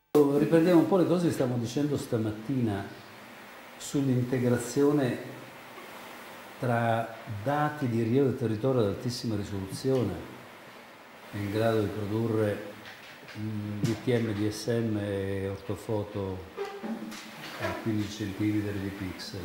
Riprendiamo un po' le cose che stavamo dicendo stamattina sull'integrazione tra dati di rilievo del territorio ad altissima risoluzione in grado di produrre DTM, DSM e ortofoto a 15 cm di pixel.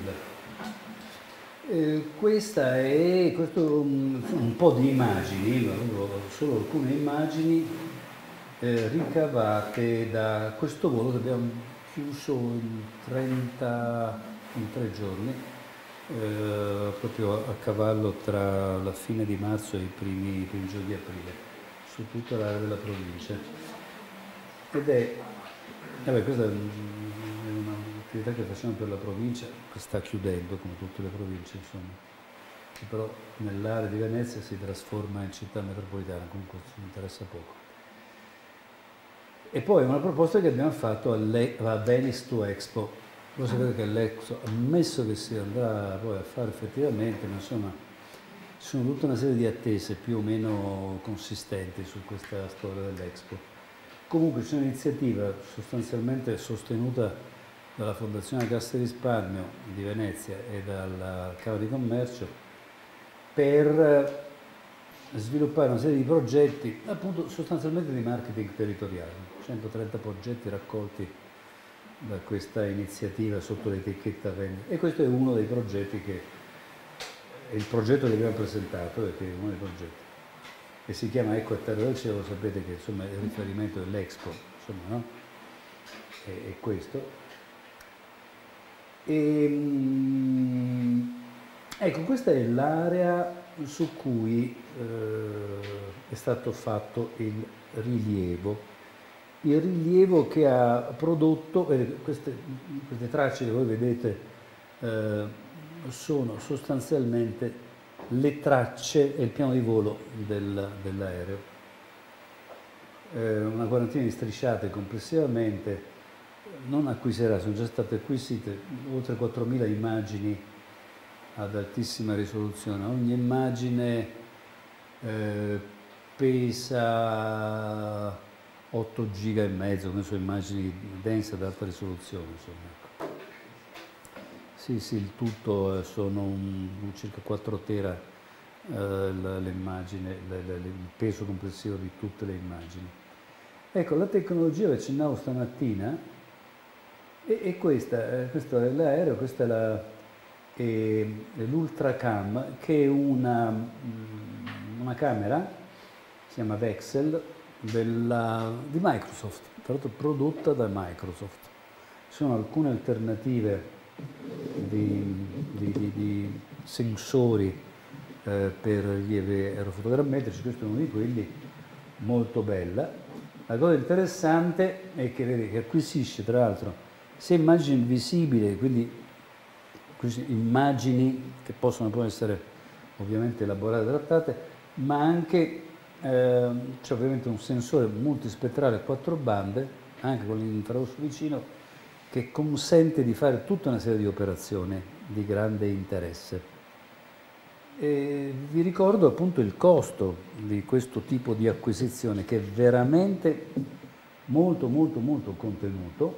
Questo un po' di immagini, solo alcune immagini ricavate da questo volo che abbiamo chiuso in 3 giorni, proprio a cavallo tra la fine di marzo e i primi giorni di aprile, su tutta l'area della provincia. Questa è un'attività che facciamo per la provincia, che sta chiudendo come tutte le province, insomma, che però nell'area di Venezia si trasforma in città metropolitana, comunque ci interessa poco. E poi una proposta che abbiamo fatto a Venice to Expo. Voi sapete che l'Expo, ammesso che si andrà poi a fare effettivamente, ma insomma ci sono tutta una serie di attese più o meno consistenti su questa storia dell'Expo. Comunque c'è un'iniziativa sostanzialmente sostenuta dalla Fondazione Cassa di Risparmio di Venezia e dalla Camera di Commercio per sviluppare una serie di progetti, appunto sostanzialmente di marketing territoriale, 130 progetti raccolti da questa iniziativa sotto l'etichetta vendita. E questo è uno dei progetti è il progetto che abbiamo presentato, perché è uno dei progetti, e si chiama Ecco a Terra del Cielo, sapete che insomma è il riferimento dell'Expo, insomma, no? È questo. Ecco, questa è l'area su cui è stato fatto il rilievo che ha prodotto, queste tracce che voi vedete sono sostanzialmente le tracce e il piano di volo dell'aereo. Una quarantina di strisciate complessivamente, non acquisirà, sono già state acquisite oltre 4.000 immagini ad altissima risoluzione. Ogni immagine pesa 8 giga e mezzo, queste sono immagini dense ad alta risoluzione, insomma. Sì, il tutto sono circa 4 tera l'immagine, il peso complessivo di tutte le immagini. Ecco, la tecnologia, vi accennavo stamattina, e questo è l'aereo, questa è l'Ultracam, che è una camera, si chiama Vexel, di Microsoft, tra l'altro prodotta da Microsoft. Ci sono alcune alternative di sensori per rilievi aerofotogrammetrici, questo è uno di quelli, molto bella. La cosa interessante è che vede che acquisisce tra l'altro sia immagini visibili, quindi immagini che possono poi essere ovviamente elaborate e trattate, ma anche c'è ovviamente un sensore multispettrale a 4 bande, anche con l'infrarosso vicino, che consente di fare tutta una serie di operazioni di grande interesse. E vi ricordo appunto il costo di questo tipo di acquisizione, che è veramente molto contenuto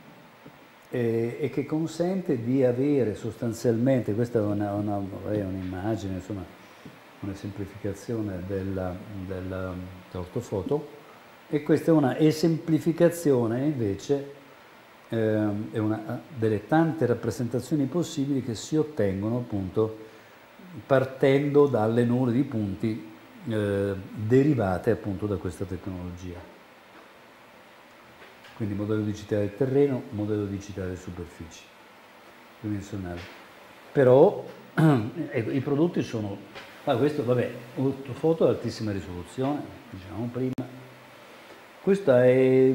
e che consente di avere sostanzialmente, questa è un'immagine, insomma, un'esemplificazione dell'ortofoto, e questa è una esemplificazione invece è una delle tante rappresentazioni possibili che si ottengono appunto partendo dalle nuove di punti derivate appunto da questa tecnologia. Quindi modello digitale del terreno, modello digitale delle superfici dimensionali. Però ecco, i prodotti sono, questo vabbè, ortofoto ad altissima risoluzione, diciamo prima. Questa è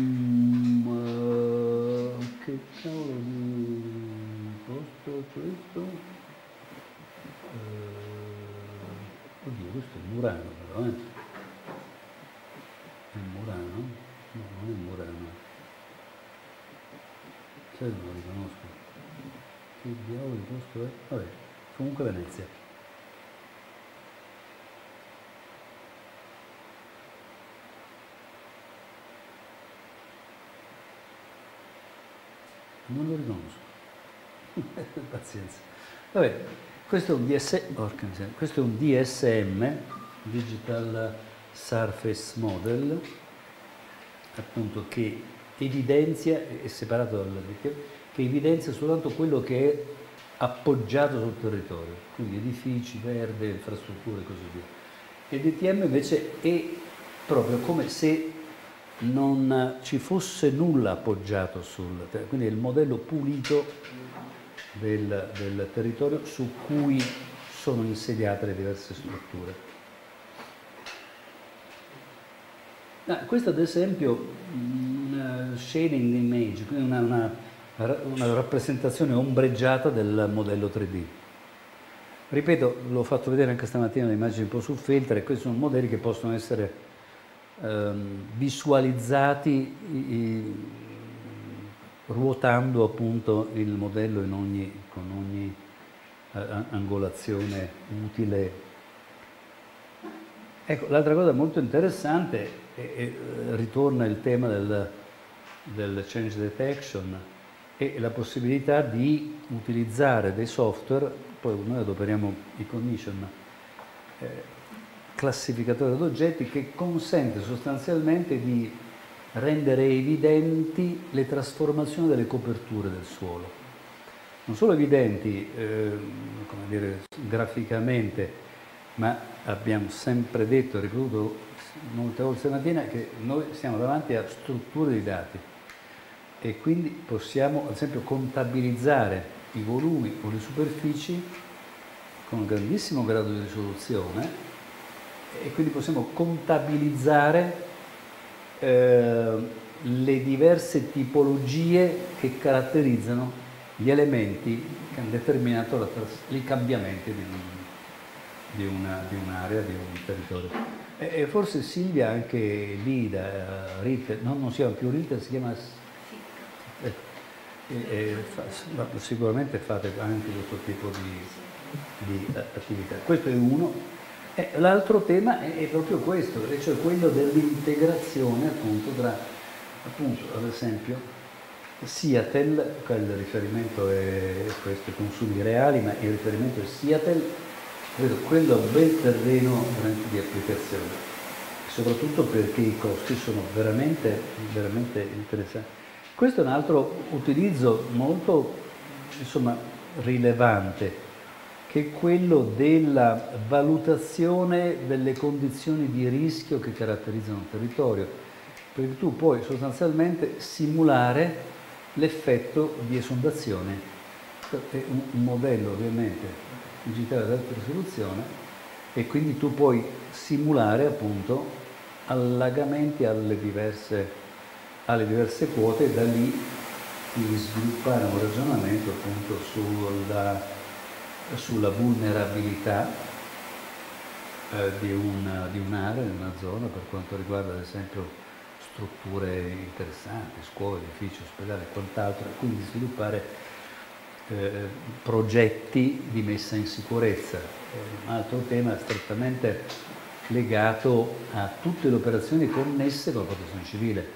che cavolo di posto è questo? Oddio, questo è Murano però, È Murano? No, non è Murano. Sai, non lo riconosco. Che diavolo di posto è? Vabbè, comunque Venezia. Non lo riconosco. Pazienza. Vabbè, questo è un DSM, Digital Surface Model, appunto, che evidenzia, è separato dall'obiettivo, che evidenzia soltanto quello che è appoggiato sul territorio, quindi edifici, verde, infrastrutture e così via. Il DTM invece è proprio come se non ci fosse nulla appoggiato sul territorio, quindi è il modello pulito del territorio su cui sono insediate le diverse strutture. Questo ad esempio un shading image, quindi una rappresentazione ombreggiata del modello 3D. Ripeto, l'ho fatto vedere anche stamattina le immagini un po' su Filter, e questi sono modelli che possono essere visualizzati ruotando appunto il modello con ogni angolazione utile. Ecco, l'altra cosa molto interessante ritorna il tema del change detection e la possibilità di utilizzare dei software, poi noi adoperiamo i Cognition, classificatore d'oggetti, che consente sostanzialmente di rendere evidenti le trasformazioni delle coperture del suolo. Non solo evidenti, come dire, graficamente, ma abbiamo sempre detto e ripetuto molte volte stamattina che noi siamo davanti a strutture di dati e quindi possiamo, ad esempio, contabilizzare i volumi o le superfici con un grandissimo grado di risoluzione, e quindi possiamo contabilizzare le diverse tipologie che caratterizzano gli elementi che hanno determinato i cambiamenti di un'area, di un territorio. E forse Silvia anche lì da Ritter, non si chiama più Ritter, si chiama sicuramente fate anche questo tipo di attività. Questo è uno. L'altro tema è proprio questo, cioè quello dell'integrazione appunto tra, appunto, ad esempio, Seattle, il riferimento è questo, i consumi reali, ma il riferimento è Seattle, credo quello è un bel terreno di applicazione, soprattutto perché i costi sono veramente, veramente interessanti. Questo è un altro utilizzo molto, insomma, rilevante, che è quello della valutazione delle condizioni di rischio che caratterizzano il territorio, perché tu puoi sostanzialmente simulare l'effetto di esondazione. È un modello ovviamente digitale ad alta risoluzione, e quindi tu puoi simulare appunto allagamenti alle diverse quote, e da lì di sviluppare un ragionamento appunto sulla vulnerabilità di un'area, di una zona, per quanto riguarda ad esempio strutture interessanti, scuole, edifici, ospedali e quant'altro, e quindi sviluppare progetti di messa in sicurezza. Un altro tema strettamente legato a tutte le operazioni connesse con la protezione civile.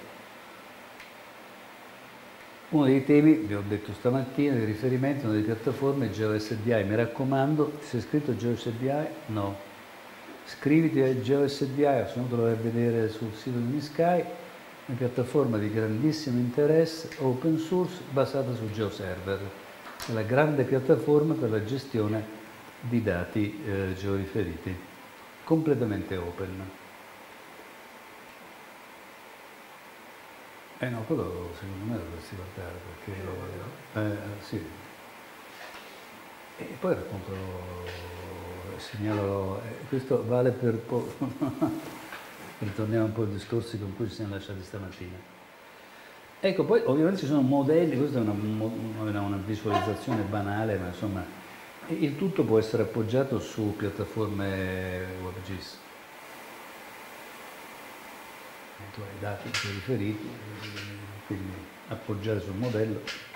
Uno dei temi, vi ho detto stamattina, di riferimento delle piattaforme GeoSDI. Mi raccomando, ti sei iscritto a GeoSDI? No. Iscriviti a GeoSDI, se no te lo vai a vedere sul sito di Niskai, una piattaforma di grandissimo interesse, open source, basata su GeoServer, è la grande piattaforma per la gestione di dati georiferiti, completamente open. No, quello secondo me lo dovresti guardare, perché sì. E poi racconto, segnalo, questo vale per ritorniamo un po' ai discorsi con cui ci siamo lasciati stamattina. Ecco, poi ovviamente ci sono modelli, questa è una visualizzazione banale, ma insomma, il tutto può essere appoggiato su piattaforme WebGIS. Tu hai dati riferiti, quindi appoggiare sul modello.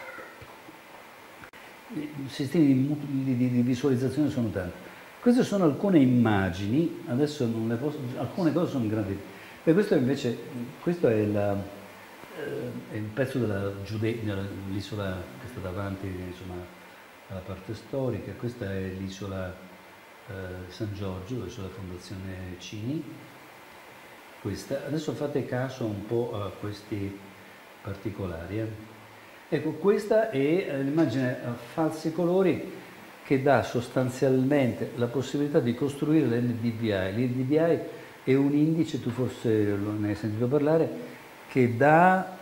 I sistemi di visualizzazione sono tanti. Queste sono alcune immagini, adesso non le posso, alcune cose sono in grandi. Per questo invece, questo è è un pezzo della l'isola che sta davanti, insomma, alla parte storica. Questa è l'isola San Giorgio, dove c'è la Fondazione Cini. Adesso fate caso un po' a questi particolari. Ecco, questa è l'immagine a falsi colori che dà sostanzialmente la possibilità di costruire l'NDVI. L'NDVI è un indice, tu forse ne hai sentito parlare, che dà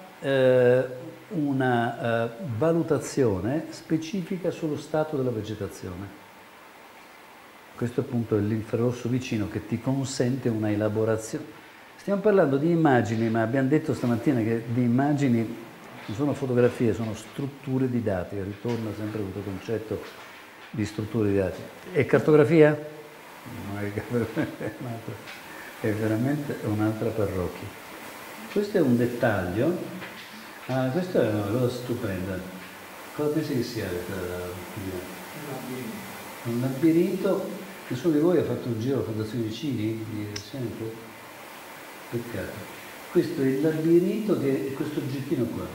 una valutazione specifica sullo stato della vegetazione. Questo appunto è l'infrarosso vicino che ti consente una elaborazione. Stiamo parlando di immagini, ma abbiamo detto stamattina che di immagini non sono fotografie, sono strutture di dati. Ritorna sempre questo concetto di strutture di dati. E cartografia? No, è veramente un'altra parrocchia. Questo è un dettaglio. Ah, questa è una cosa stupenda. Cosa pensi che sia? Un labirinto. Nessuno di voi ha fatto un giro alla Fondazione Cini di recente? Peccato. Questo è il labirinto che è questo oggettino qua.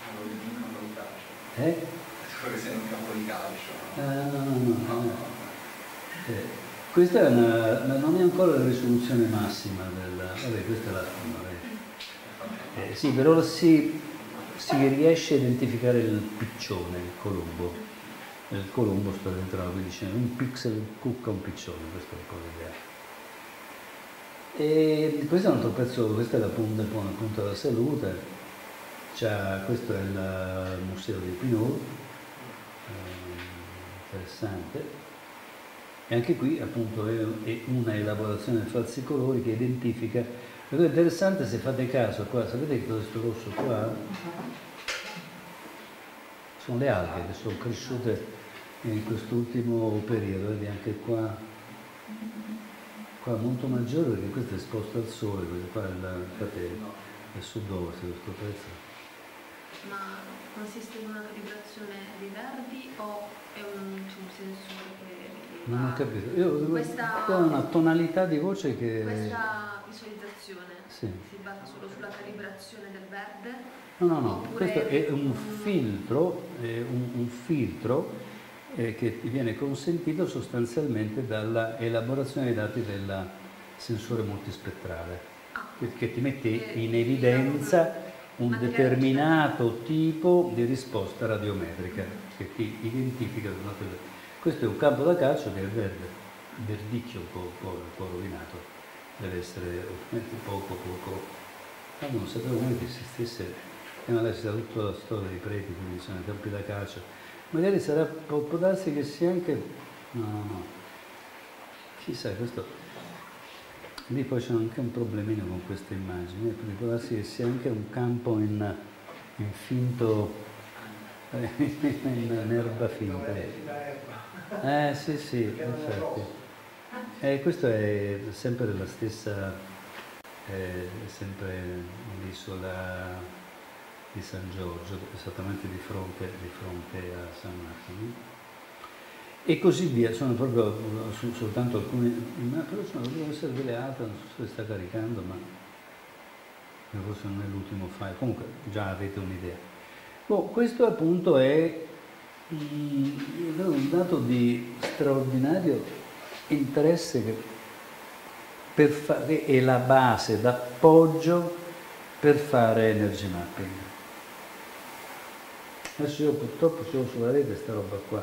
Spero che sia un campo di calcio. No. Questa è non è ancora la risoluzione massima della. Vabbè, questa è la. Sì, però si riesce a identificare il piccione, il colombo. Il colombo sta dentro la quindicina, un pixel cucca un piccione, questo è un po' l'idea. E questo è un altro pezzo, questa è la punta della salute. Questo è il museo di Pinot, interessante. E anche qui appunto è una elaborazione di falsi colori che identifica. La cosa interessante, se fate caso qua, sapete che questo rosso qua sono le alghe che sono cresciute in quest'ultimo periodo, vedi anche qua molto maggiore perché questo è esposto al sole, questo qua è sud-ovest questo pezzo. Ma consiste in una calibrazione dei verdi o è un sensore che non ho capito. Qua ho una tonalità di voce che. Questa visualizzazione sì. si basa solo sulla calibrazione del verde? No, questo è un filtro, che ti viene consentito sostanzialmente dalla elaborazione dei dati del sensore multispettrale, che ti mette in evidenza un determinato tipo di risposta radiometrica che ti identifica. Questo è un campo da calcio che è verde, verdicchio, un po' rovinato, deve essere poco. Non sapevo mai che esistesse, e magari si sa tutta la storia dei preti, quindi sono i campi da calcio. Magari può darsi che sia anche. No. Chissà, questo. Lì poi c'è anche un problemino con queste immagini, perché può darsi che sia anche un campo in finto. in erba finta. Sì, infatti. Questo è sempre la stessa, è sempre l'isola di San Giorgio, esattamente di fronte a San Martino. E così via, sono proprio soltanto alcune, però devono essere delle altre, non so se sta caricando, ma forse non è l'ultimo file, comunque già avete un'idea. Questo appunto è un dato di straordinario interesse che è la base d'appoggio per fare energy mapping. Adesso io purtroppo ce l'ho sulla rete sta roba qua.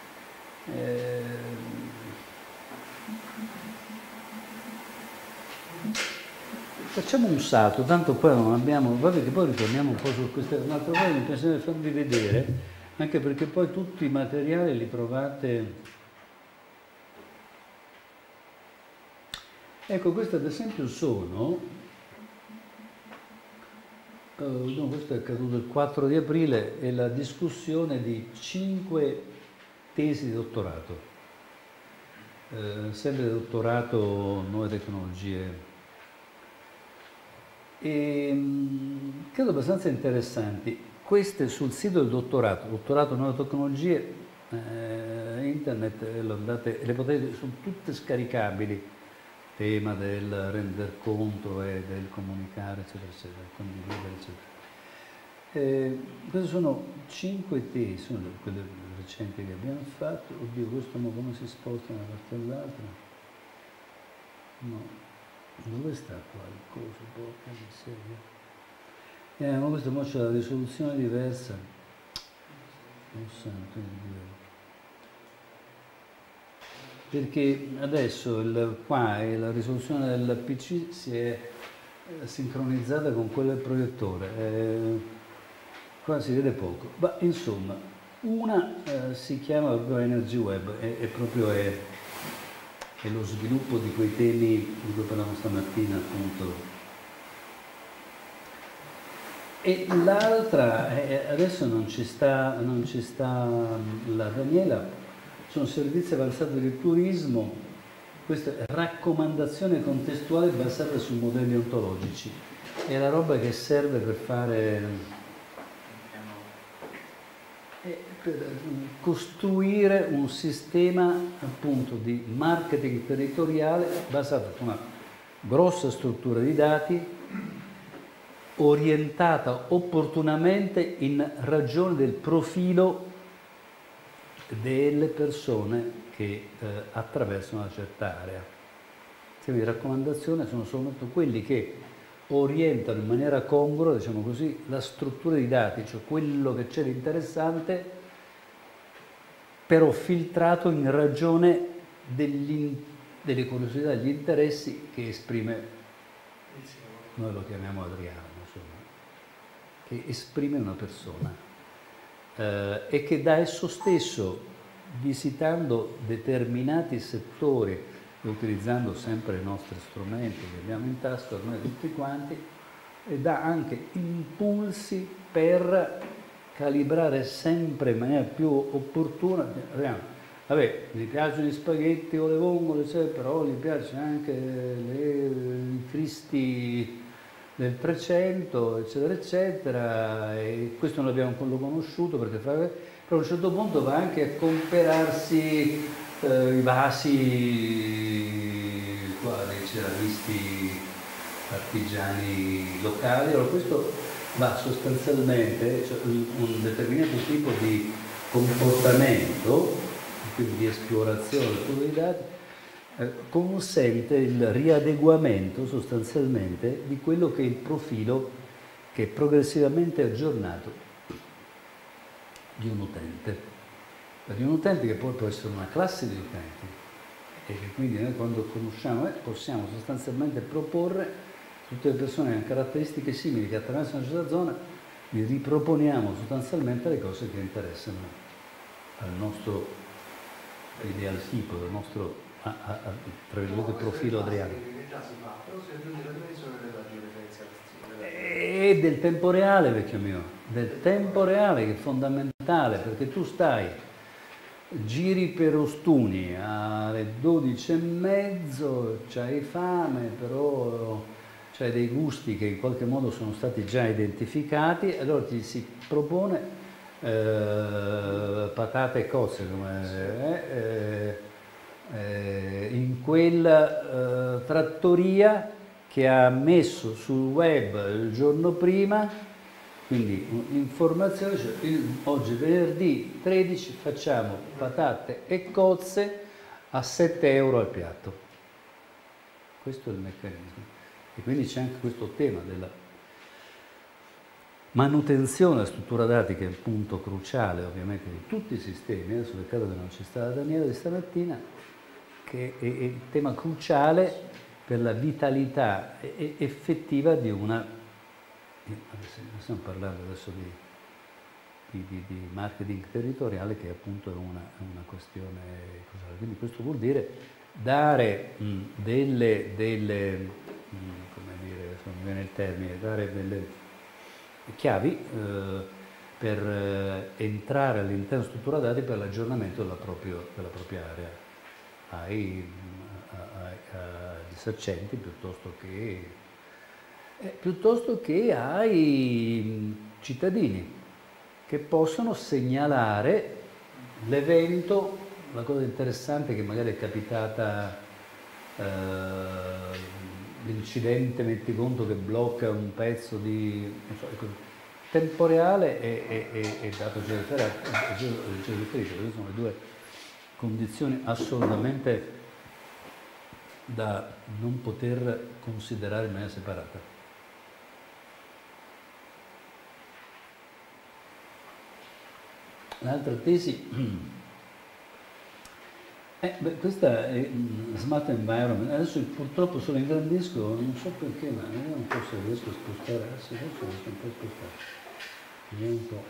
Facciamo un salto, tanto poi non abbiamo, vabbè che poi ritorniamo un po' su questa, un'altra cosa mi piacerebbe farvi vedere, anche perché poi tutti i materiali li trovate. Ecco, queste ad esempio sono. No, questo è accaduto il 4 di aprile, è la discussione di 5 tesi di dottorato, sempre dottorato nuove tecnologie, e credo abbastanza interessanti. Queste sul sito del dottorato nuove tecnologie, internet, le potete, sono tutte scaricabili. Tema del render conto e del comunicare, eccetera, condividere, eccetera. Queste sono 5 tesi, sono quelle recenti che abbiamo fatto. Oddio, questo mo come si sposta da una parte all'altra? No, dove sta qua il coso? Porca miseria. Ma questo mo c'è la risoluzione diversa. Oh santo di Dio. Perché adesso qua la risoluzione del PC si è sincronizzata con quella del proiettore. Qua si vede poco, ma insomma, una si chiama proprio Energy Web, è proprio lo sviluppo di quei temi di cui parlavamo stamattina, appunto. E l'altra, adesso non ci sta la Daniela, sono servizi avanzati del turismo, questa è raccomandazione contestuale basata su modelli ontologici, è la roba che serve per fare... per costruire un sistema appunto di marketing territoriale basato su una grossa struttura di dati orientata opportunamente in ragione del profilo delle persone che attraversano una certa area. Quindi le raccomandazioni sono soltanto quelli che orientano in maniera congrua, diciamo così, la struttura di dati, cioè quello che c'è di interessante, però filtrato in ragione delle curiosità, degli interessi che esprime, noi lo chiamiamo Adriano, insomma, che esprime una persona e che da esso stesso, visitando determinati settori e utilizzando sempre i nostri strumenti che abbiamo in tasca ormai tutti quanti, e dà anche impulsi per calibrare sempre in maniera più opportuna. Vabbè, gli piacciono gli spaghetti o le vongole, però gli piacciono anche i cristi del 300, eccetera, eccetera, e questo non l'abbiamo conosciuto perché però a un certo punto va anche a comperarsi i vasi qua dei ceramisti artigiani locali. Allora questo va sostanzialmente, cioè un determinato tipo di comportamento, quindi di esplorazione dei dati, consente il riadeguamento sostanzialmente di quello che è il profilo che è progressivamente aggiornato di un utente. Di un utente che poi può essere una classe di utenti e che quindi noi quando conosciamo possiamo sostanzialmente proporre tutte le persone che hanno caratteristiche simili che attraversano una certa zona, li riproponiamo sostanzialmente le cose che interessano al nostro ideal tipo, al nostro tra virgolette profilo Adriano. E del tempo reale, vecchio mio, del tempo reale che è fondamentale, perché tu giri per Ostuni alle 12:30, c'hai fame, però c'hai dei gusti che in qualche modo sono stati già identificati, allora ti si propone patate e cozze in quella trattoria che ha messo sul web il giorno prima, quindi informazione, cioè oggi venerdì 13 facciamo patate e cozze a 7 euro al piatto. Questo è il meccanismo. E quindi c'è anche questo tema della manutenzione della struttura dati, che è il punto cruciale ovviamente di tutti i sistemi. Adesso peccato che non c'è stata Daniela di stamattina, che è il tema cruciale per la vitalità effettiva di una... Stiamo parlando adesso di marketing territoriale, che appunto è una questione cruciale. Quindi questo vuol dire dare delle come dire, non mi viene il termine, dare delle chiavi per entrare all'interno della struttura dati per l'aggiornamento della propria area agli esercenti piuttosto che ai cittadini che possono segnalare l'evento, la cosa interessante che magari è capitata, l'incidente, metti conto che blocca un pezzo di... Non so, tempo reale e dato georeferito, queste sono le due condizioni assolutamente da non poter considerare in maniera separata. L'altra tesi, questa è Smart Environment. Adesso purtroppo solo ingrandisco, non so perché, ma vediamo un po' se riesco a spostare. Adesso riesco un po' a spostare. Vediamo un po'.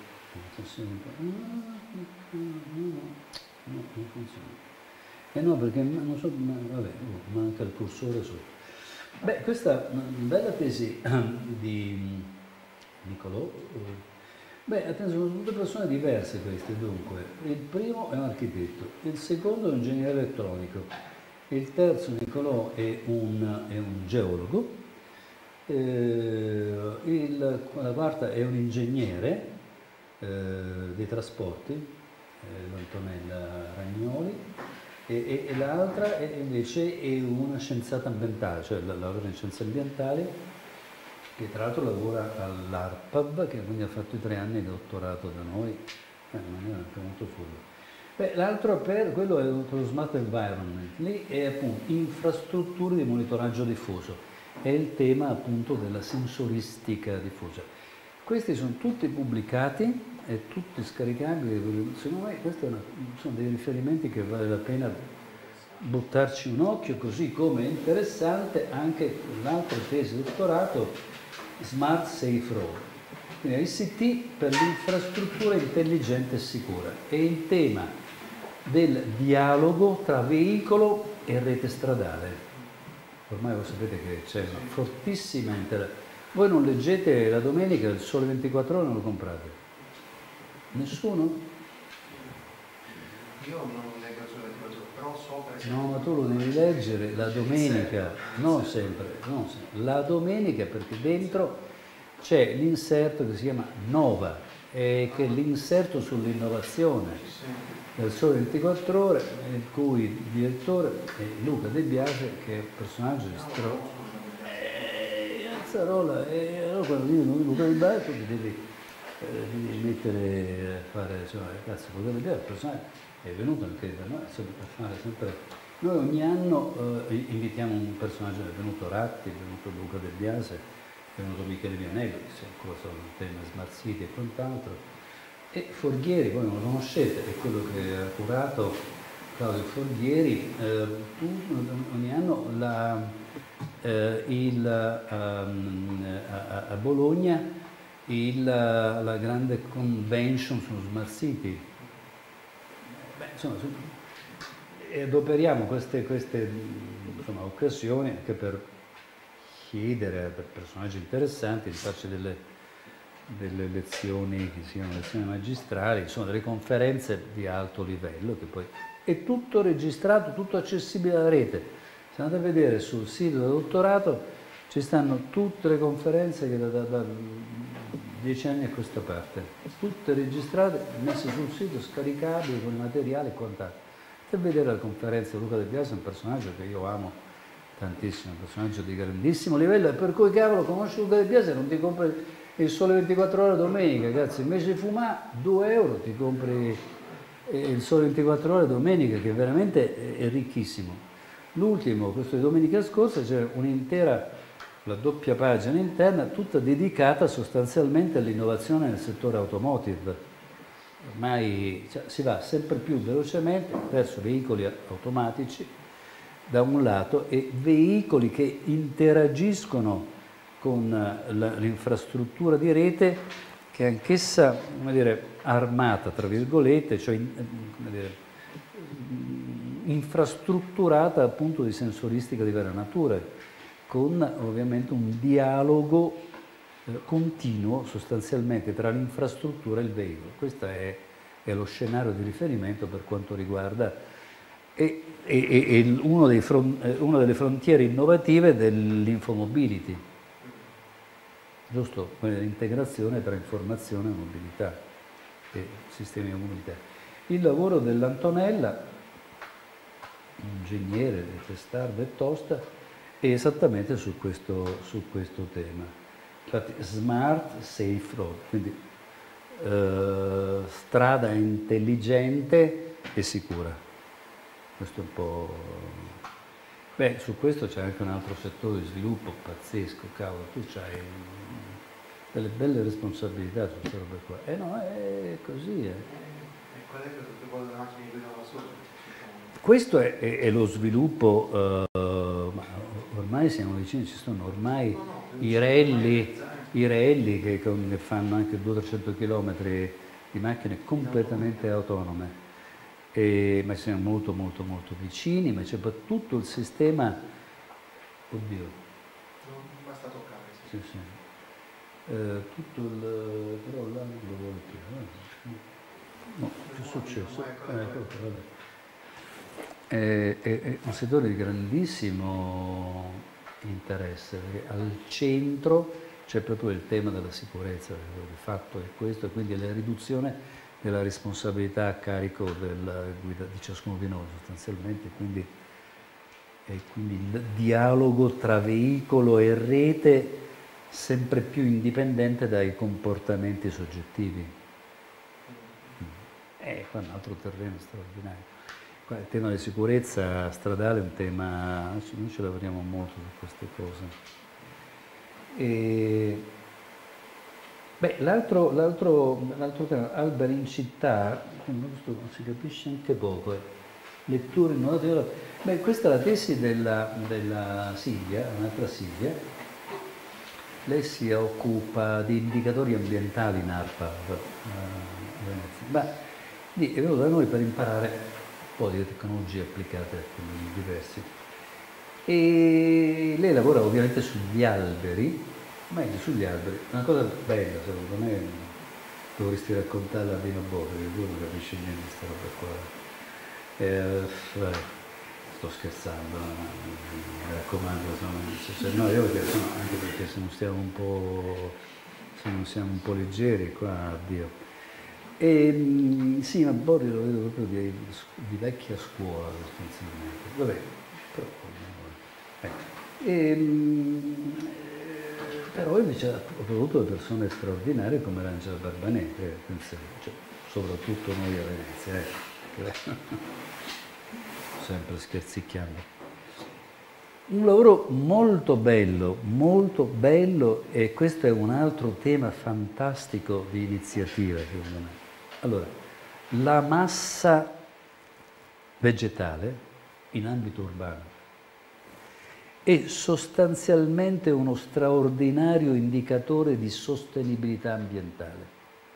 No, non funziona. No, perché non so, vabbè, manca il cursore sotto. Beh, questa bella tesi di Niccolò. Attenzione, sono tutte persone diverse queste, dunque. Il primo è un architetto, il secondo è un ingegnere elettronico, il terzo, Niccolò, è un geologo, la quarta è un ingegnere dei trasporti, l'Antonella Ragnoli, e l'altra invece è una scienziata ambientale, cioè lavora in scienze ambientali, che tra l'altro lavora all'ARPAB, che quindi ha fatto i 3 anni di dottorato da noi, in maniera anche molto furba. L'altro quello è lo Smart Environment, lì è appunto infrastrutture di monitoraggio diffuso, è il tema appunto della sensoristica diffusa. Questi sono tutti pubblicati e tutti scaricabili, secondo me questi sono dei riferimenti che vale la pena buttarci un occhio, così come è interessante anche l'altra tesi di dottorato, Smart Safe Road, quindi ICT per l'infrastruttura intelligente e sicura. È il tema del dialogo tra veicolo e rete stradale. Ormai voi sapete che c'è una fortissima interazione. Voi non leggete la domenica il Sole 24 Ore, non lo comprate? Nessuno? Io non leggo il Sole 24 Ore, però so per esempio... No, ma tu lo devi leggere la domenica, non sempre, la domenica, perché dentro c'è l'inserto che si chiama Nova, che è l'inserto sull'innovazione del Sole 24 Ore, il cui direttore è Luca De Biase, che è un personaggio di Azzarola, e allora quando dicono Luca De Biase tu devi mettere a fare, insomma, cazzo, Luca De Biase, il personaggio è venuto anche da noi, insomma, per fare sempre... Noi ogni anno invitiamo un personaggio, è venuto Ratti, è venuto Luca De Biase, è venuto Michele Vianelli, che si occupa del tema Smart City e quant'altro, e Forghieri, voi non lo conoscete, è quello che ha curato Claudio Forghieri, ogni anno a Bologna la grande convention su Smart City. Insomma, adoperiamo queste insomma, occasioni anche per chiedere a personaggi interessanti di farci delle lezioni che siano lezioni magistrali, insomma delle conferenze di alto livello, che poi è tutto registrato, tutto accessibile alla rete. Se andate a vedere sul sito del dottorato ci stanno tutte le conferenze che da 10 anni a questa parte, tutte registrate, messe sul sito, scaricabili con i materiali e quant'altro. Per vedere la conferenza di Luca De Biase, è un personaggio che io amo tantissimo, un personaggio di grandissimo livello, e per cui cavolo conosci Luca De Biase, non ti compri il Sole 24 Ore domenica, cazzo, invece di fumare 2 euro ti compri il Sole 24 Ore domenica, che veramente è ricchissimo. L'ultimo, questo di domenica scorsa, c'è un'intera, la doppia pagina interna, tutta dedicata sostanzialmente all'innovazione nel settore automotive. Ormai si va sempre più velocemente verso veicoli automatici da un lato e veicoli che interagiscono con l'infrastruttura di rete, che è anch'essa, come dire, armata, tra virgolette, cioè infrastrutturata appunto di sensoristica di varia natura, con ovviamente un dialogo continuo sostanzialmente tra l'infrastruttura e il veicolo. Questo è lo scenario di riferimento per quanto riguarda una delle frontiere innovative dell'infomobility, giusto? L'integrazione tra informazione e mobilità e sistemi di mobilità. Il lavoro dell'Antonella, ingegnere di testarda e tosta, è esattamente su questo tema. infatti smart safe road, quindi strada intelligente e sicura. Questo è un po'... Beh, su questo c'è anche un altro settore di sviluppo pazzesco, cavolo, tu c'hai delle belle responsabilità su queste robe qua. No, è così. E qual è tutto quello delle macchine che guidano da sole? Questo è lo sviluppo, ma ormai siamo vicini, ci sono ormai i rally che fanno anche 200-300 km di macchine completamente autonome. Ma siamo molto molto molto vicini, ma c'è tutto il sistema, oddio, Non basta toccare. sì, sì. Tutto il, però là non lo vuole più, no, che è successo? Ecco, vabbè. È un settore di grandissimo interesse, perché al centro c'è proprio il tema della sicurezza, di fatto è questo, e quindi la riduzione della responsabilità a carico della guida di ciascuno di noi sostanzialmente, quindi il dialogo tra veicolo e rete sempre più indipendente dai comportamenti soggettivi. Qua è un altro terreno straordinario. Qua il tema della sicurezza stradale è un tema, noi ci lavoriamo molto su queste cose. L'altro tema, alberi in città, questo non si capisce anche poco, letture innovative. Beh, questa è la tesi della Silvia, un'altra Silvia. Lei si occupa di indicatori ambientali in ARPA, ma è venuta da noi per imparare un po' di tecnologie applicate a temi diversi. E lei lavora ovviamente sugli alberi, meglio sugli alberi. Una cosa bella, secondo me, dovresti raccontarla a Dino Boto, che tu non capisci niente di questa roba qua. Sto scherzando, mi raccomando, no, io anche perché se non stiamo un po', se non siamo un po' leggeri qua, addio. Sì, ma Borri lo vedo proprio di vecchia scuola sostanzialmente. Vabbè, però però invece ho avuto persone straordinarie come l'Angela Barbanè, soprattutto noi a Venezia. Sempre scherzicchiando. Un lavoro molto bello, e questo è un altro tema fantastico di iniziativa, secondo me. Allora, la massa vegetale in ambito urbano è sostanzialmente uno straordinario indicatore di sostenibilità ambientale.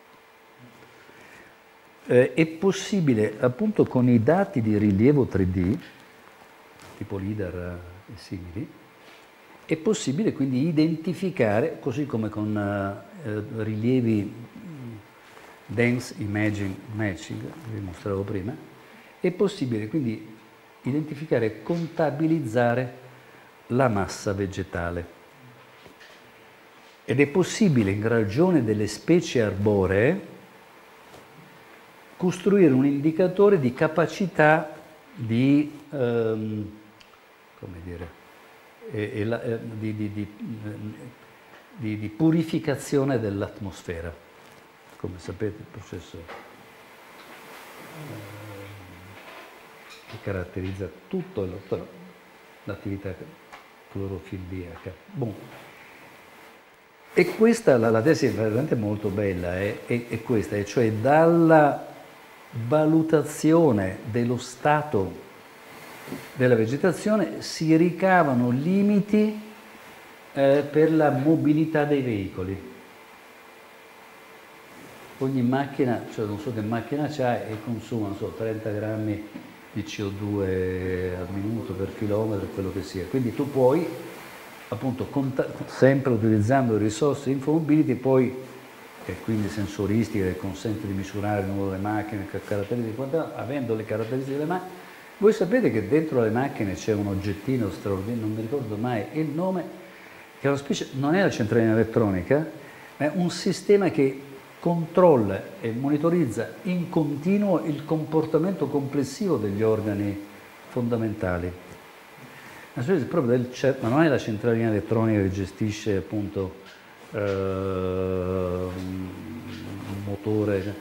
È possibile, appunto con i dati di rilievo 3D, tipo LIDAR e simili, è possibile quindi identificare, così come con rilievi Dense Imaging Matching, che vi mostravo prima, è possibile quindi identificare e contabilizzare la massa vegetale. Ed è possibile, in ragione delle specie arboree, costruire un indicatore di capacità di, di purificazione dell'atmosfera. Come sapete, il processo che caratterizza tutto l'attività clorofilliaca. Bon. E questa, la tesi è veramente molto bella, è questa, cioè dalla valutazione dello stato della vegetazione si ricavano limiti per la mobilità dei veicoli. Ogni macchina, cioè non so che macchina c'ha e consuma, non so, 30 grammi di CO2 al minuto per chilometro, quello che sia. Quindi tu puoi, appunto, sempre utilizzando le risorse infomobility, poi, e quindi sensoristica, che consente di misurare il numero delle macchine, che caratteristiche, avendo le caratteristiche delle macchine. Voi sapete che dentro le macchine c'è un oggettino straordinario, non mi ricordo mai il nome, che è una specie, non è la centralina elettronica, ma è un sistema che controlla e monitorizza in continuo il comportamento complessivo degli organi fondamentali. Ma non è la centralina elettronica che gestisce appunto motore.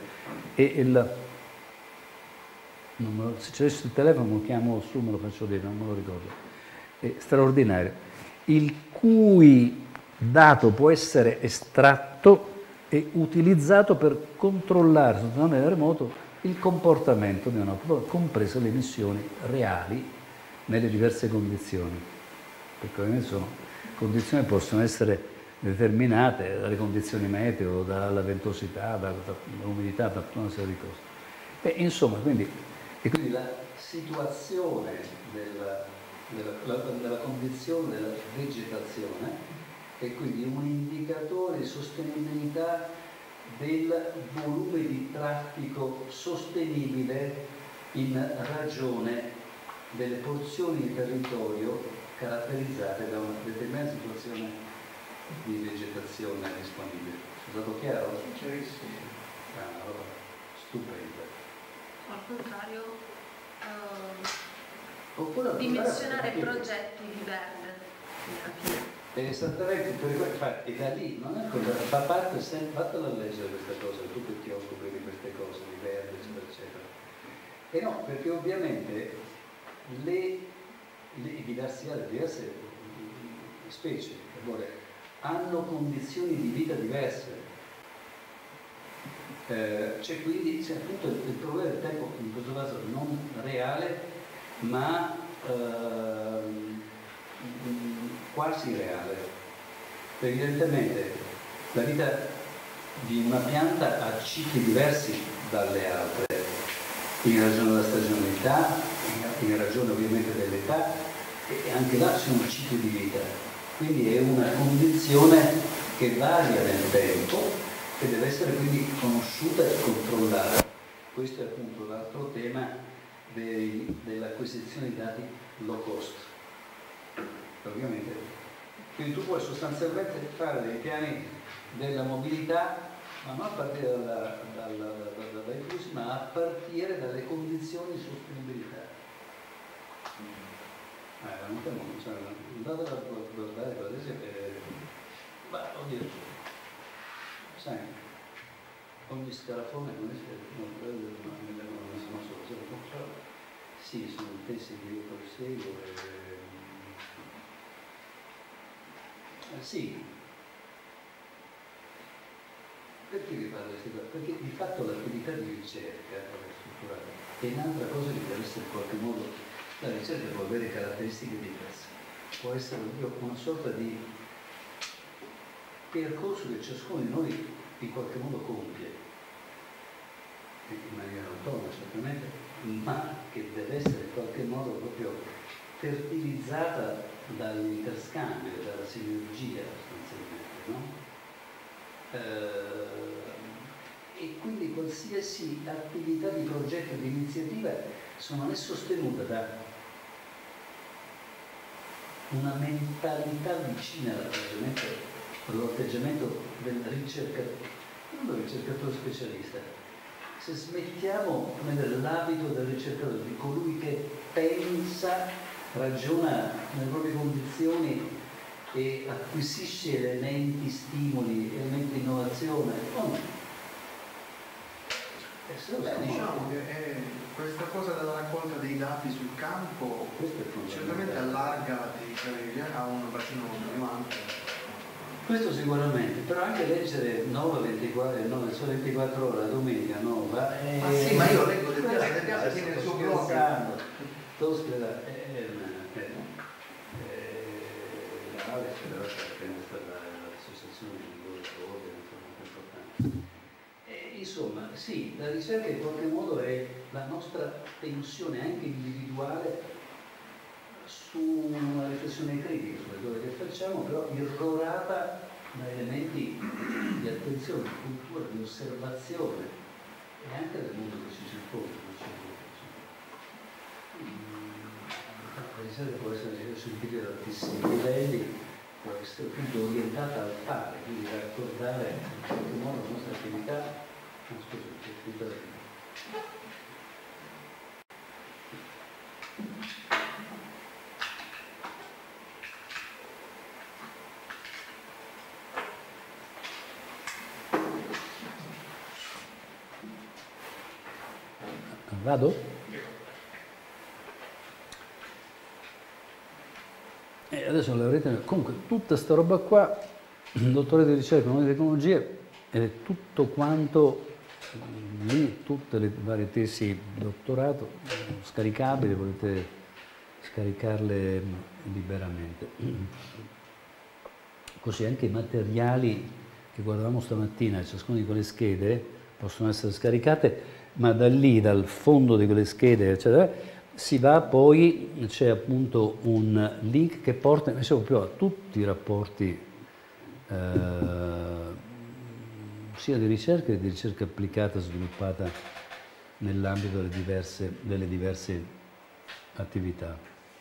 Se c'è il telefono lo chiamo su, me lo faccio dire, non me lo ricordo. È straordinario. Il cui dato può essere estratto e utilizzato per controllare sul telefono remoto il comportamento di una persona, comprese le emissioni reali nelle diverse condizioni. Perché ovviamente sono condizioni che possono essere determinate dalle condizioni meteo, dalla ventosità, dall'umidità, da tutta una serie di cose. Insomma, quindi la situazione della condizione della vegetazione è quindi un indicatore di sostenibilità del volume di traffico sostenibile in ragione delle porzioni di territorio caratterizzate da una determinata situazione di vegetazione disponibile. È stato chiaro? Chiarissimo. Una roba stupenda. Al contrario, Oppure dimensionare progetti di verde alla fine. Esattamente, infatti da lì non è cosa, fa parte sempre, fatela leggere questa cosa, tu che ti occupi di queste cose, di verde, eccetera, eccetera. E no, perché ovviamente le diverse specie hanno condizioni di vita diverse. C'è quindi appunto il problema del tempo, in questo caso non reale, ma quasi reale. Evidentemente la vita di una pianta ha cicli diversi dalle altre, in ragione della stagionalità, in ragione ovviamente dell'età, e anche là ci sono cicli di vita. Quindi è una condizione che varia nel tempo, che deve essere quindi conosciuta e controllata. Questo è appunto l'altro tema dell'acquisizione di dati low cost. Ovviamente. Quindi tu puoi sostanzialmente fare dei piani della mobilità, ma non a partire dai flussi, ma a partire dalle condizioni di sostenibilità. Andate a guardare per esempio, oddio, sai, ogni scarafone non sono solo, sì, sono intesi che io proseguo. Sì, perché vi parlo di queste cose? Perché di fatto l'attività di ricerca strutturale è un'altra cosa che deve essere in qualche modo, la ricerca può avere caratteristiche diverse, può essere una sorta di percorso che ciascuno di noi in qualche modo compie, in maniera autonoma certamente, ma che deve essere in qualche modo proprio fertilizzata dall'interscambio, dalla sinergia sostanzialmente, no? E quindi qualsiasi attività di progetto, di iniziativa, se non è sostenuta da una mentalità vicina all'atteggiamento del ricercatore, non del ricercatore specialista. Se smettiamo nell'abito del ricercatore, di colui che pensa, ragiona nelle proprie condizioni e acquisisce elementi, stimoli, elementi di innovazione, diciamo che questa cosa della raccolta dei dati sul campo certamente allarga la territoria a un bacino rilevante. Questo sicuramente, però anche leggere Nova 24, no, solo 24 ore, la domenica Nova. Ma sì, ma io leggo De Piazza tiene il suo blog. L'associazione di lavoratori è importante. Insomma, sì, la ricerca in qualche modo è la nostra tensione anche individuale su una riflessione critica sulle cose che facciamo, però irrorata da elementi di attenzione, di cultura, di osservazione e anche del mondo che ci circonda. La ricerca può essere sentita ad altissimi livelli, può essere appunto orientata al fare, quindi raccordare in qualche modo la nostra attività. Vado? E adesso l'avrete... Comunque, tutta sta roba qua, dottorato di ricerca in tecnologia, ed è tutto quanto lì, tutte le varie tesi di dottorato, scaricabili, potete scaricarle liberamente. Così anche i materiali che guardavamo stamattina, ciascuna di quelle schede, possono essere scaricate, ma da lì, dal fondo di quelle schede, eccetera, si va poi, c'è appunto un link che porta, dicevo, più a tutti i rapporti sia di ricerca che di ricerca applicata, sviluppata nell'ambito delle diverse attività.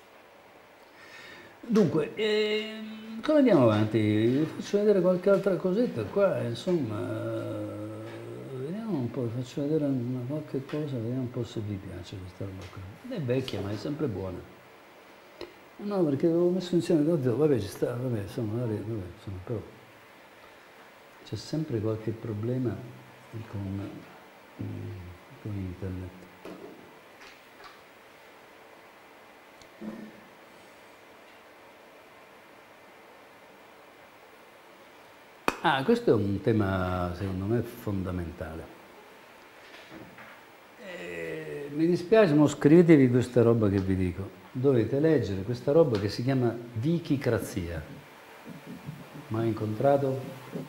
Dunque, come andiamo avanti? Vi faccio vedere qualche altra cosetta qua, insomma, vediamo un po', vi faccio vedere qualche cosa, vediamo un po' se vi piace questa roba qua. È vecchia, ma è sempre buona. No, perché avevo messo insieme, vabbè, ci sta, vabbè, insomma, però c'è sempre qualche problema con internet. Ah, questo è un tema, secondo me, fondamentale. Mi dispiace, ma scrivetevi questa roba che vi dico. Dovete leggere questa roba che si chiama Wikicrazia. Mai incontrato?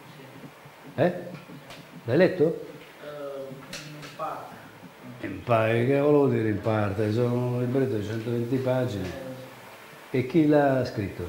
L'hai letto? In parte. In parte, che volevo dire in parte? Sono un libretto di 120 pagine. E chi l'ha scritto?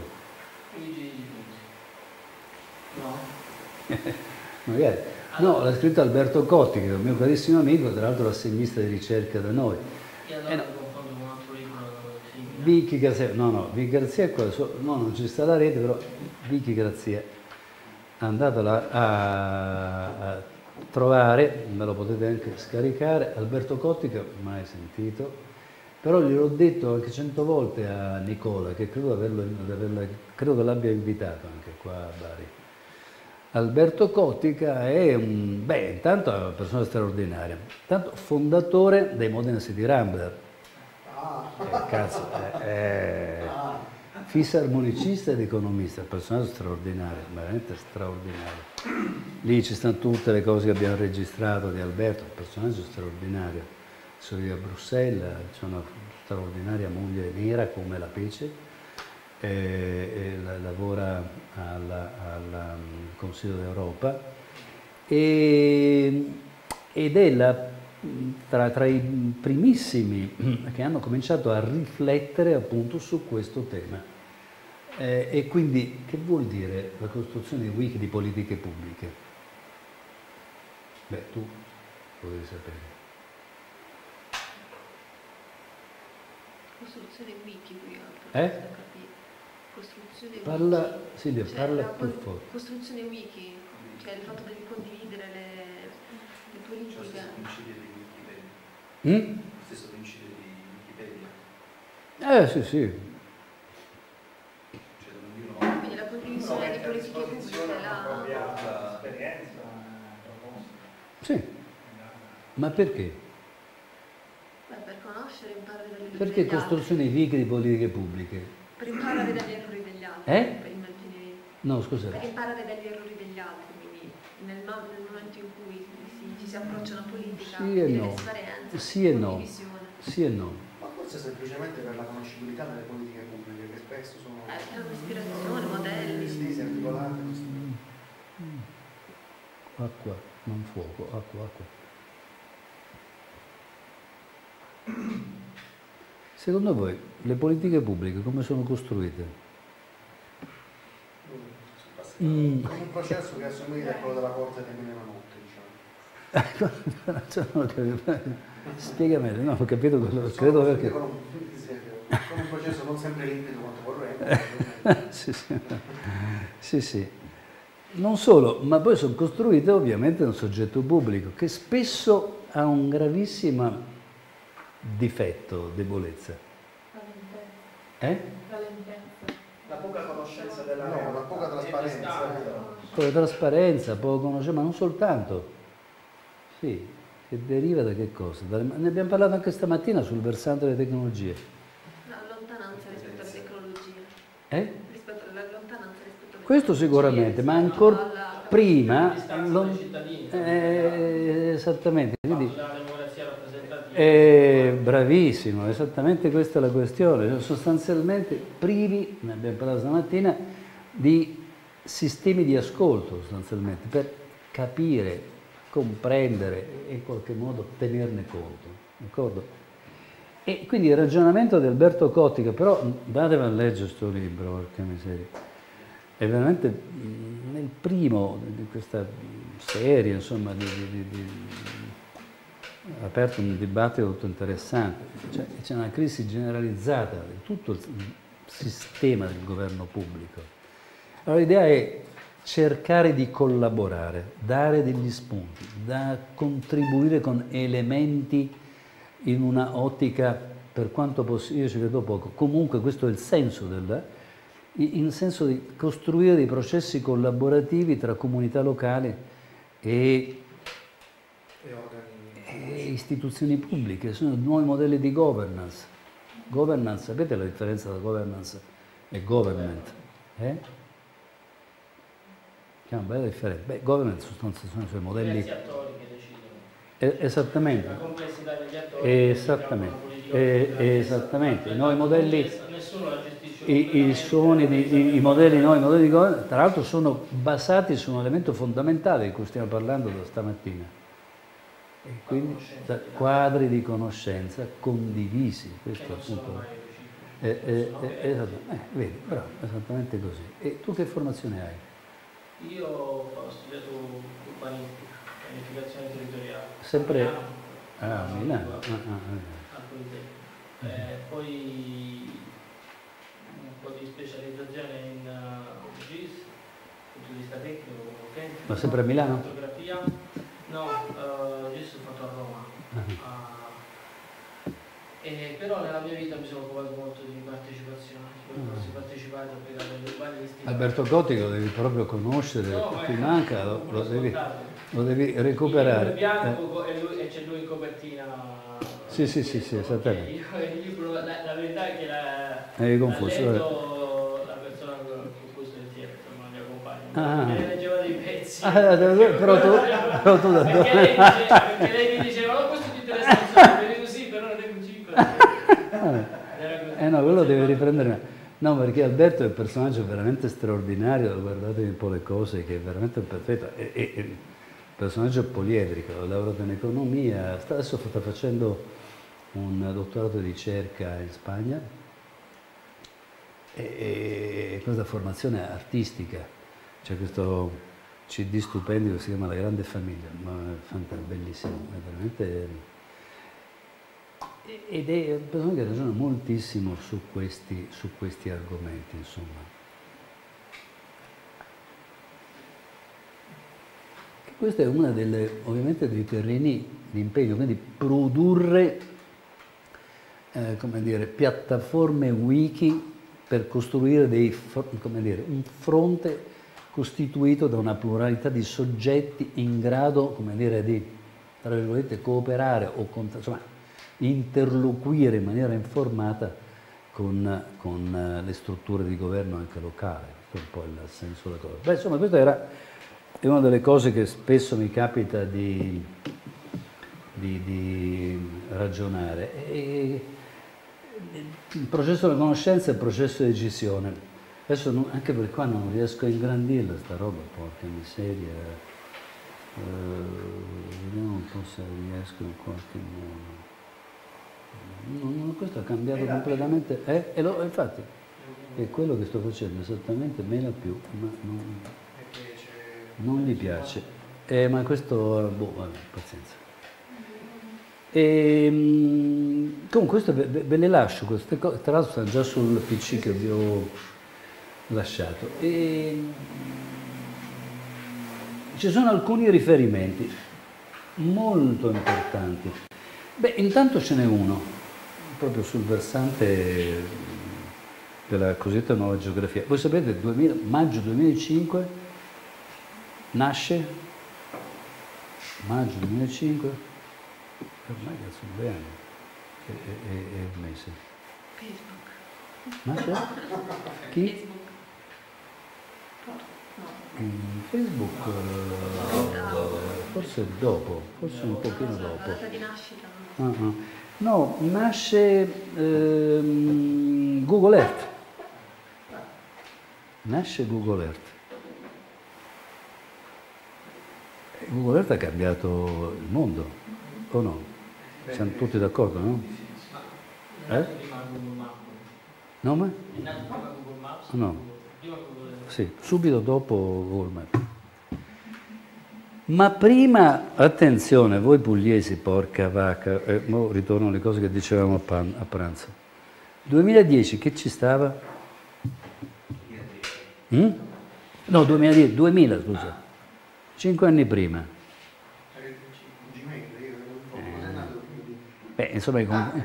No? Magari. No, l'ha scritto Alberto Cotti, che è un mio carissimo amico, tra l'altro l'assegnista di ricerca da noi. E allora mi confondo con un altro libro simile. Wikicrazia, Wikicrazia è qua, no, non ci sta la rete, però Wikicrazia. Andatela a trovare, me lo potete anche scaricare. Alberto Cotti, che ho mai sentito, però gliel'ho detto anche 100 volte a Nicola, che credo che l'abbia invitato anche qua a Bari. Alberto Cottica è intanto è una persona straordinaria, intanto fondatore dei Modena City Rambler. Cazzo, fisarmonicista ed economista, personaggio straordinario, veramente straordinario. Lì ci stanno tutte le cose che abbiamo registrato di Alberto, un personaggio straordinario. Sono io a Bruxelles, c'è una straordinaria moglie nera come la pece, e lavora al Consiglio d'Europa ed è tra i primissimi che hanno cominciato a riflettere appunto su questo tema. E quindi che vuol dire la costruzione di wiki di politiche pubbliche? Beh, tu lo devi sapere. Costruzione wiki più che altro. Eh? Costruzione Parla, wiki. Silvia, Cioè, parla più forte. Costruzione wiki, cioè il fatto di condividere le politiche. Lo stesso principio di Wikipedia. Lo stesso principio di Wikipedia. Sì, sì. Cioè, ognuno Quindi la condivisione di politiche pubbliche la propria esperienza, Sì. Ma perché? Beh, per conoscere, imparare dagli errori Perché degli costruzione di wiki di politiche pubbliche? altri. Per imparare dagli errori degli altri. Immagini. No, scusa. Per imparare dagli errori degli altri, quindi nel momento in cui ci si approccia a una politica, Sì e no. l'esperienza, Sì e no. condivisione. Sì e no. ma forse semplicemente per la conoscibilità delle politiche pubbliche, che spesso sono Per un'ispirazione, modelli. stesi, articolate. Acqua, non fuoco, acqua. Secondo voi le politiche pubbliche come sono costruite? Come un processo che assomiglia a quello della Corte dei Notte, diciamo. Spiegamelo, no, ho capito quello, credo perché. Come un processo non sempre limpido quanto vorremmo. Sì. Non solo, ma poi sono costruite ovviamente da un soggetto pubblico che spesso ha un gravissimo difetto, debolezza. La lentezza. La poca conoscenza della No, realtà. la poca trasparenza. Poca trasparenza, poco conoscenza, ma non soltanto. Sì, che deriva da che cosa? Ne abbiamo parlato anche stamattina sul versante delle tecnologie. La lontananza rispetto alle tecnologie. Rispetto alla lontananza rispetto alle Questo sicuramente, ma ancora prima... esattamente. Quindi, bravissimo, esattamente questa è la questione. Sostanzialmente privi, ne abbiamo parlato stamattina, di sistemi di ascolto, sostanzialmente, per capire, comprendere e in qualche modo tenerne conto, d'accordo? E quindi il ragionamento di Alberto Cotti, che però andatevi a leggere questo libro, porca miseria, è veramente nel primo di questa serie, insomma, ha aperto un dibattito molto interessante. Cioè, c'è una crisi generalizzata di tutto il sistema del governo pubblico. Allora l'idea è cercare di collaborare, dare degli spunti, da contribuire con elementi in una ottica, per quanto possibile, io ci vedo poco, comunque questo è il senso in senso di costruire dei processi collaborativi tra comunità locali e istituzioni pubbliche, sono nuovi modelli di governance. Governance, sapete la differenza tra governance e government? C'è una bella differenza. Beh, governance sono i suoi modelli. Diversi attori che decidono. Esattamente. La complessità degli attori. Esattamente. I nuovi modelli. Nessuno la gestisce. I modelli di governance, tra l'altro, sono basati su un elemento fondamentale di cui stiamo parlando da stamattina. E quindi quadri di conoscenza condivisi, questo appunto. Vedi, bravo, esattamente così. E tu che formazione hai? Io ho studiato urbanistica, pianificazione territoriale. Sempre a Milano. Poi un po' di specializzazione in GIS, dal punto di vista tecnico, come utente. Ma sempre a Milano? Fotografia. No, GIS l'ho fatto a Roma. Però nella mia vita mi sono occupato molto di partecipazione, di corsi partecipati applicati agli urbanisti. Alberto Cotti lo devi proprio conoscere, ti manca, lo devi recuperare. Il bianco e c'è lui in copertina. Sì, esattamente. Il libro, la verità è che l'ha letto la persona con cui sto insieme, insomma, la mia compagna. Me ne leggeva dei pezzi. Però tu da dove? Perché lei mi diceva, no, questo ti interessa, sì, però non è un 5. No, quello deve riprendere. No, perché Alberto è un personaggio veramente straordinario, guardate un po' le cose, che è veramente perfetto. È un personaggio poliedrico, ha lavorato in economia, adesso sta facendo un dottorato di ricerca in Spagna e questa formazione artistica, c'è questo CD stupendio che si chiama La Grande Famiglia, ma è bellissimo, è veramente... Ed è una persona che ragiona moltissimo su questi argomenti, insomma. Questo è uno ovviamente dei terreni di impegno, quindi produrre, come dire, piattaforme wiki per costruire un fronte costituito da una pluralità di soggetti in grado, come dire, di, tra virgolette, cooperare o insomma, interloquire in maniera informata con le strutture di governo anche locali. Questo è un po' il senso della cosa. Beh, insomma, questa è una delle cose che spesso mi capita di ragionare. Il processo della conoscenza è il processo di decisione. Adesso anche per qua non riesco a ingrandirla sta roba, porca miseria. Vediamo un po' se riesco in qualche modo. Questo ha cambiato completamente, infatti è quello che sto facendo esattamente, meno più, ma non gli piace, ma questo, vabbè, pazienza. Comunque questo ve le lascio, queste cose, tra l'altro stanno già sul PC che vi ho lasciato. Ci sono alcuni riferimenti molto importanti. Beh, intanto ce n'è uno, proprio sul versante della cosiddetta nuova geografia. Voi sapete, maggio 2005 nasce, maggio 2005, ormai che sono 2 anni e un mese. Facebook. Ma c'è? Chi? Facebook. Facebook forse dopo, forse un pochino La dopo. data di nascita non lo so. No, nasce Google Earth. Nasce Google Earth. Google Earth ha cambiato il mondo, o no? Siamo tutti d'accordo, no? Prima Google Maps. Nome? È nato prima Google Maps? No. Prima Google Maps. Sì, subito dopo Google Maps. Ma prima, attenzione, voi pugliesi, porca vacca, mo ritorno alle cose che dicevamo a pranzo. 2010 che ci stava? No, 2010, 2000, scusa. 5 anni prima. Insomma,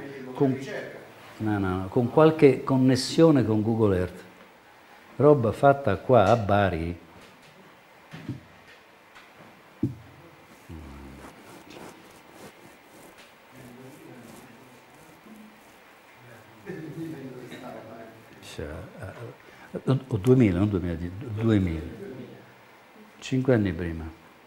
con qualche connessione con Google Earth. Roba fatta qua a Bari. O 2000, non 2010, 2000. 5 anni prima.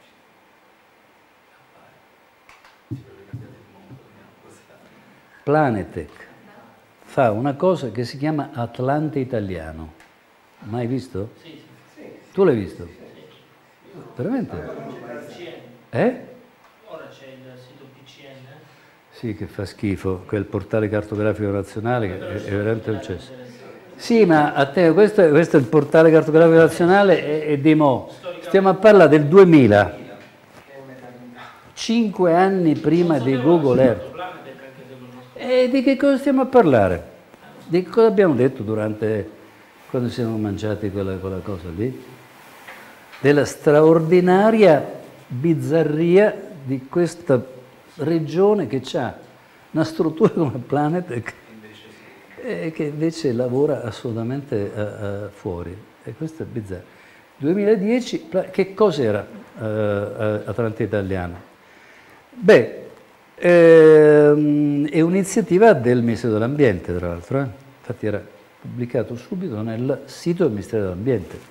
Planetech fa una cosa che si chiama Atlante Italiano. Mai visto? Sì. Tu l'hai visto? Veramente? Eh? Ora c'è il sito PCN. Sì, che fa schifo, quel portale cartografico nazionale che è veramente un cesso. Sì, ma a te, questo è il portale cartografico nazionale e di mo. Stiamo a parlare del 2000, 5 anni prima di Google Earth. E di che cosa stiamo a parlare? Di che cosa abbiamo detto durante, quando siamo mangiati quella cosa lì? Della straordinaria bizzarria di questa regione che ha una struttura come Planetech e che invece lavora assolutamente fuori. E questo è bizzarro. 2010, che cos'era Atlante Italiano? Beh, è un'iniziativa del Ministero dell'Ambiente, tra l'altro. Infatti era pubblicato subito nel sito del Ministero dell'Ambiente.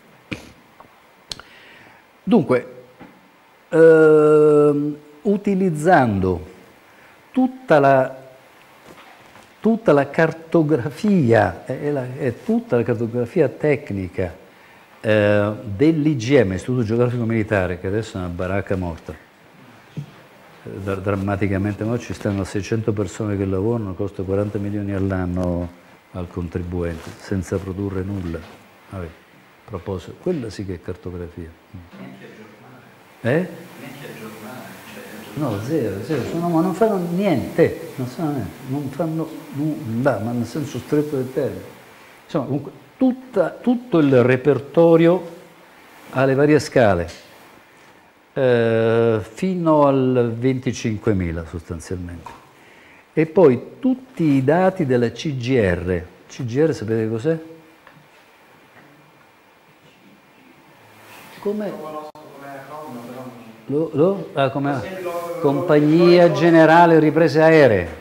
Dunque, utilizzando tutta la cartografia, tutta la cartografia tecnica dell'IGM, Istituto Geografico Militare, che adesso è una baracca morta, drammaticamente, ma ci stanno 600 persone che lavorano, costa 40 milioni all'anno al contribuente, senza produrre nulla. Vabbè, a proposito, quella sì che è cartografia. No, zero, ma non fanno niente, non fanno nulla, ma nel senso stretto del termine. Insomma, comunque, tutto il repertorio alle varie scale, fino al 25.000 sostanzialmente. E poi tutti i dati della CGR. CGR sapete cos'è? Come? Come Compagnia Generale Riprese Aeree.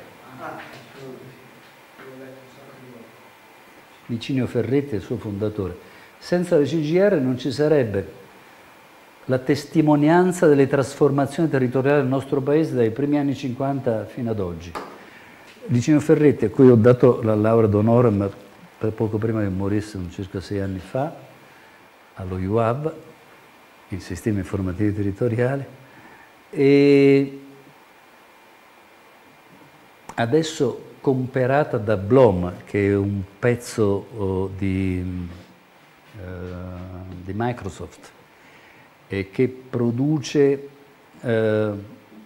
Licinio Ferretti è il suo fondatore. Senza la CGR non ci sarebbe la testimonianza delle trasformazioni territoriali del nostro paese dai primi anni 50 fino ad oggi. Licinio Ferretti, a cui ho dato la laurea d'onore poco prima che morisse, circa 6 anni fa, allo UAV, il Sistema Informativi Territoriali, e adesso comperata da Blom, che è un pezzo di Microsoft e che produce, tra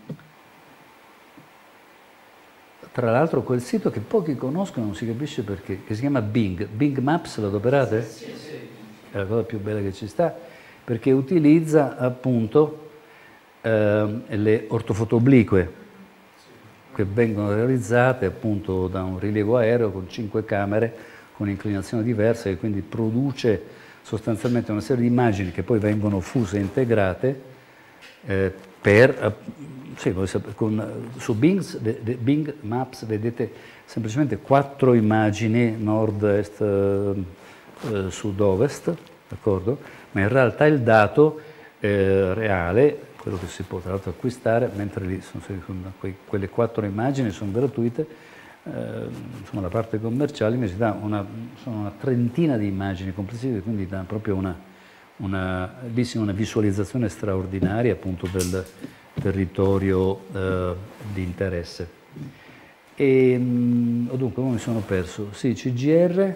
l'altro, quel sito che pochi conoscono, non si capisce perché, che si chiama Bing. Bing Maps, lo adoperate? Sì. È la cosa più bella che ci sta, perché utilizza appunto le ortofoto oblique che vengono realizzate appunto da un rilievo aereo con 5 camere con inclinazioni diverse, e quindi produce sostanzialmente una serie di immagini che poi vengono fuse e integrate sì, su Bing Maps vedete semplicemente 4 immagini, nord, est, sud-ovest, d'accordo? Ma in realtà il dato reale, quello che si può tra l'altro acquistare, mentre lì quelle 4 immagini sono gratuite, insomma la parte commerciale mi si dà sono una trentina di immagini complessive, quindi dà proprio una visualizzazione straordinaria appunto del territorio di interesse. E dunque, come mi sono perso? Sì, CGR.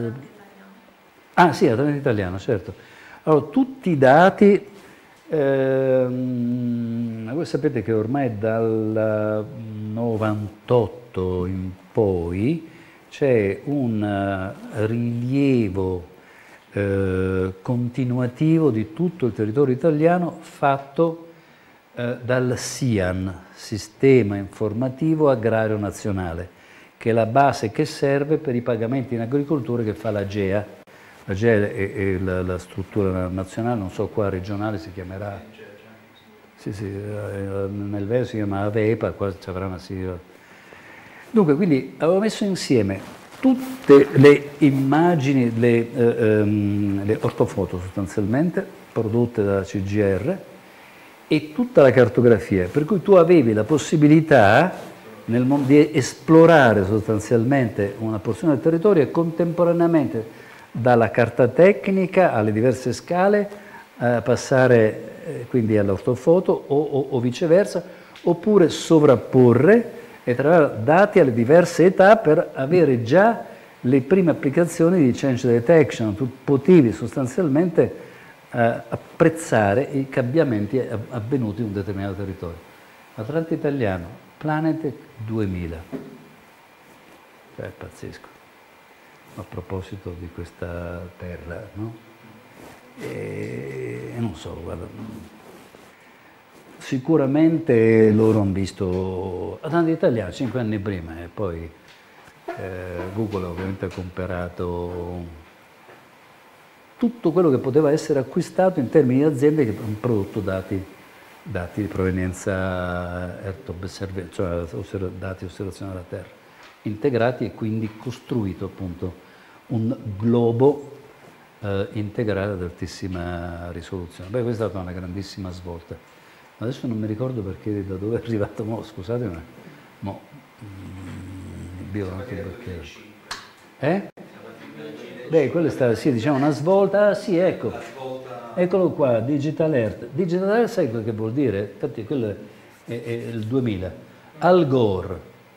Sì, Atlante Italiano, certo. Allora, tutti i dati, voi sapete che ormai dal 98 in poi c'è un rilievo continuativo di tutto il territorio italiano fatto dal SIAN, Sistema Informativo Agrario Nazionale, che è la base che serve per i pagamenti in agricoltura che fa l'AGEA. L'AGEA è la struttura nazionale, non so qua regionale si chiamerà, sì, nel Veneto si chiama AVEPA, qua ci avrà una sigla. Dunque, quindi avevo messo insieme tutte le immagini, le ortofoto sostanzialmente, prodotte dalla CGR, e tutta la cartografia, per cui tu avevi la possibilità di esplorare sostanzialmente una porzione del territorio e contemporaneamente dalla carta tecnica alle diverse scale passare quindi all'ortofoto o viceversa, oppure sovrapporre e trarre dati alle diverse età per avere già le prime applicazioni di change detection. Tu potevi sostanzialmente apprezzare i cambiamenti avvenuti in un determinato territorio. Atlante Italiano, Planet 2000. Cioè, è pazzesco. A proposito di questa terra, no? E non so, guarda, sicuramente loro hanno visto Atlante Italiano 5 anni prima e poi Google ovviamente ha comprato tutto quello che poteva essere acquistato in termini di aziende che hanno prodotto dati di provenienza Earth Observation, cioè dati di osservazione della Terra, integrati e quindi costruito appunto un globo integrale ad altissima risoluzione. Beh, questa è stata una grandissima svolta. Adesso non mi ricordo perché, da dove è arrivato, scusate, ma anche perché. Beh, quella è stata, sì, diciamo una svolta. Ah, sì, ecco. Eccolo qua, Digital Earth. Digital Earth, sai quello che vuol dire? Infatti, quello è il 2000. Al Gore.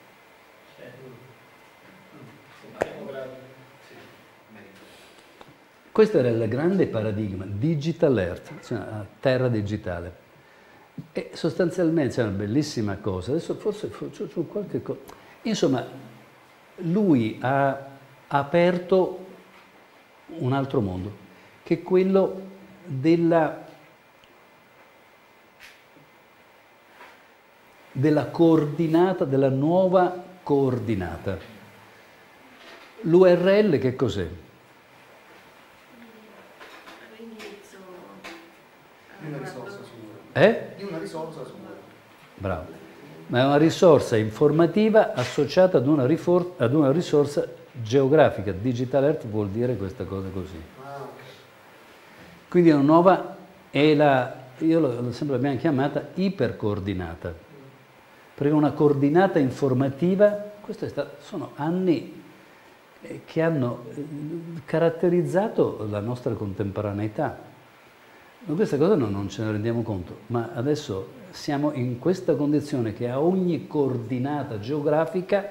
Questo era il grande paradigma, Digital Earth, cioè terra digitale. E sostanzialmente è una bellissima cosa. Adesso forse c'è qualche cosa. Insomma, lui ha aperto un altro mondo, che è quello della coordinata, della nuova coordinata. L'URL che cos'è? L'indirizzo. Di una risorsa su Di una risorsa su Bravo. Ma è una risorsa informativa associata ad una risorsa geografica. Digital Earth vuol dire questa cosa così. Quindi è una nuova, io l'ho sempre abbiamo chiamata ipercoordinata, perché una coordinata informativa, sono anni che hanno caratterizzato la nostra contemporaneità. Questa cosa non ce ne rendiamo conto, ma adesso siamo in questa condizione che a ogni coordinata geografica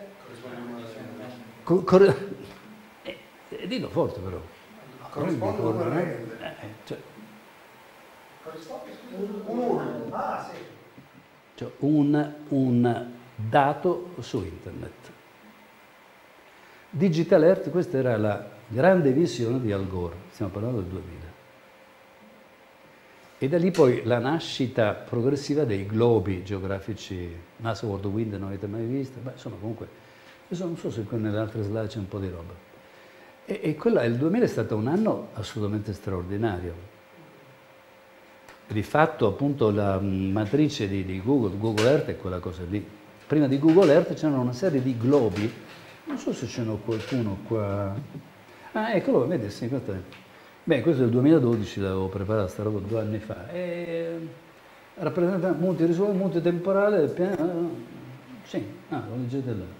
dillo forte però. corrisponde un URL. Cioè, Un URL. Ah, sì. cioè un dato su internet. Digital Earth, questa era la grande visione di Al Gore, stiamo parlando del 2000. E da lì poi la nascita progressiva dei globi geografici, NASA World Wind non avete mai visto? Beh, insomma, comunque, adesso non so se nelle altre slide c'è un po' di roba. E il 2000 è stato un anno assolutamente straordinario. di fatto appunto la matrice di Google Earth è quella cosa lì. Prima di Google Earth c'erano una serie di globi, non so se ce n'è qualcuno qua. Ah, eccolo, vedi, sì, questo è. Beh, questo è il 2012, l'avevo preparato sta roba 2 anni fa. Rappresenta multitemporale, sì, lo leggete là.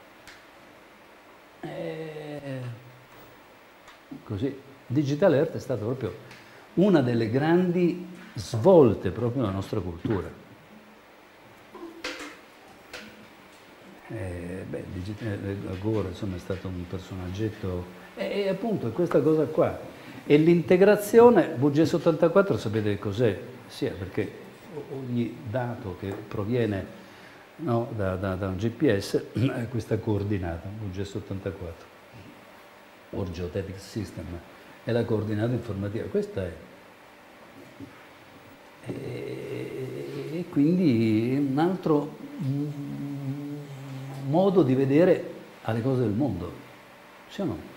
Così, Digital Earth è stata proprio una delle grandi svolte proprio nella nostra cultura. Gore, insomma, è stato un personaggetto, e appunto è questa cosa qua. E l'integrazione, VGS84 sapete cos'è? Sì, perché ogni dato che proviene da un GPS ha questa coordinata, VGS84, o Geodetic System, è la coordinata informativa, questa è. E quindi un altro modo di vedere alle cose del mondo, sì o no?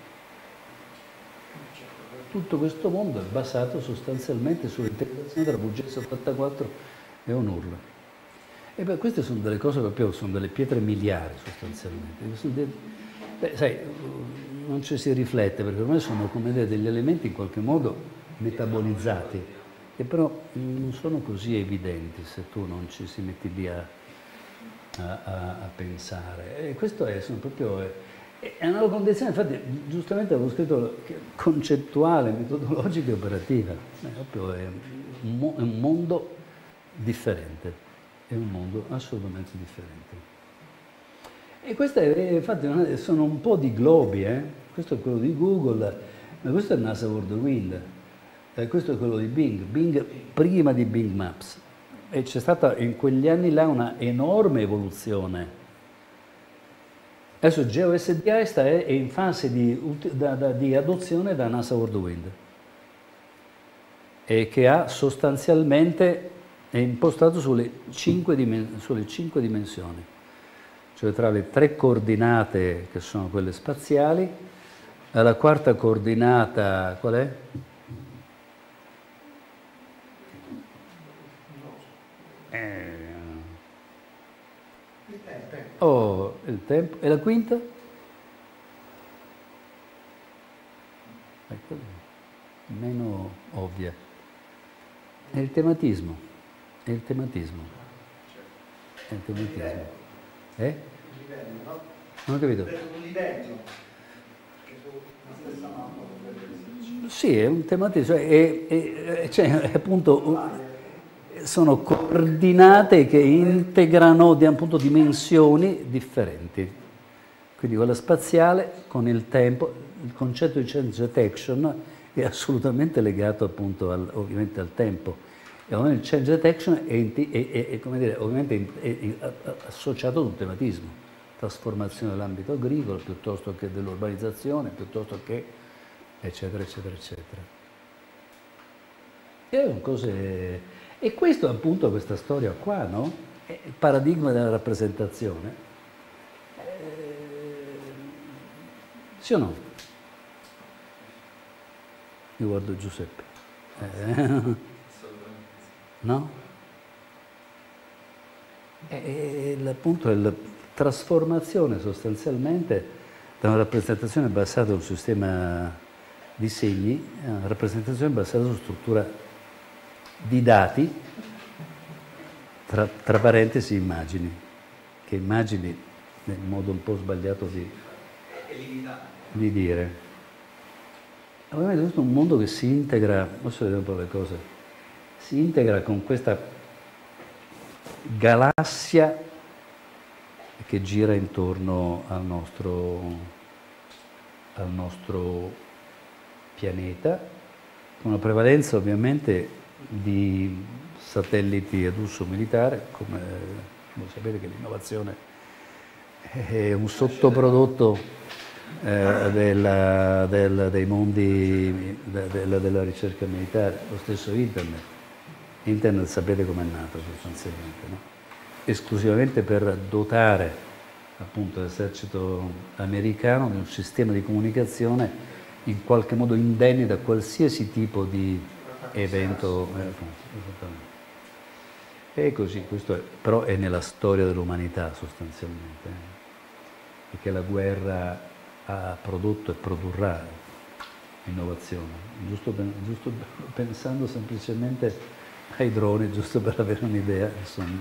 Tutto questo mondo è basato sostanzialmente sull'integrazione tra VGS84 e UNURL. E beh, queste sono delle cose proprio, sono delle pietre miliari sostanzialmente. Sai, non ci si riflette perché ormai sono come degli elementi in qualche modo metabolizzati, che però non sono così evidenti se tu non ci si metti lì a pensare. E questo sono proprio... È una condizione, infatti, giustamente avevo scritto concettuale, metodologica e operativa. È un mondo differente, è un mondo assolutamente differente. E queste, infatti, sono un po' di globi, Questo è quello di Google, ma questo è NASA World Wind, questo è quello di Bing prima di Bing Maps. E c'è stata in quegli anni là una enorme evoluzione. Adesso GeoSDI è in fase di adozione da NASA World Wind e che ha sostanzialmente, è impostato sulle 5 dimensioni, cioè tra le 3 coordinate che sono quelle spaziali, la quarta coordinata qual è? Il tempo. E la quinta? Ecco, meno ovvia. È il tematismo. È il tematismo. È il tematismo. Il livello, no? Non ho capito. Un livello. Che la stessa mappa potrebbe esserci. Sì, è un tematismo. Cioè, appunto... sono coordinate che integrano appunto dimensioni differenti. Quindi quella spaziale con il tempo, il concetto di change detection è assolutamente legato appunto ovviamente al tempo. E il change detection è come dire, ovviamente è associato ad un tematismo, trasformazione dell'ambito agricolo piuttosto che dell'urbanizzazione, piuttosto che eccetera, eccetera, eccetera. E cose... E questo appunto, questa storia qua, no? È il paradigma della rappresentazione. Sì o no? Io guardo Giuseppe. No? Appunto è la trasformazione sostanzialmente da una rappresentazione basata su un sistema di segni a una rappresentazione basata su struttura di dati, tra parentesi immagini, che immagini nel modo un po' sbagliato di dire. Ovviamente questo è un mondo che si integra, posso vedere un po' le cose, si integra con questa galassia che gira intorno al nostro pianeta, con una prevalenza ovviamente di satelliti ad uso militare, come voi sapete che l'innovazione è un sottoprodotto dei mondi della ricerca militare, lo stesso Internet. Internet sapete com'è nato sostanzialmente, no? Esclusivamente per dotare appunto l'esercito americano di un sistema di comunicazione in qualche modo indenne da qualsiasi tipo di evento. Esattamente. E così, questo però è nella storia dell'umanità sostanzialmente, perché la guerra ha prodotto e produrrà innovazione, giusto pensando semplicemente ai droni, giusto per avere un'idea, insomma.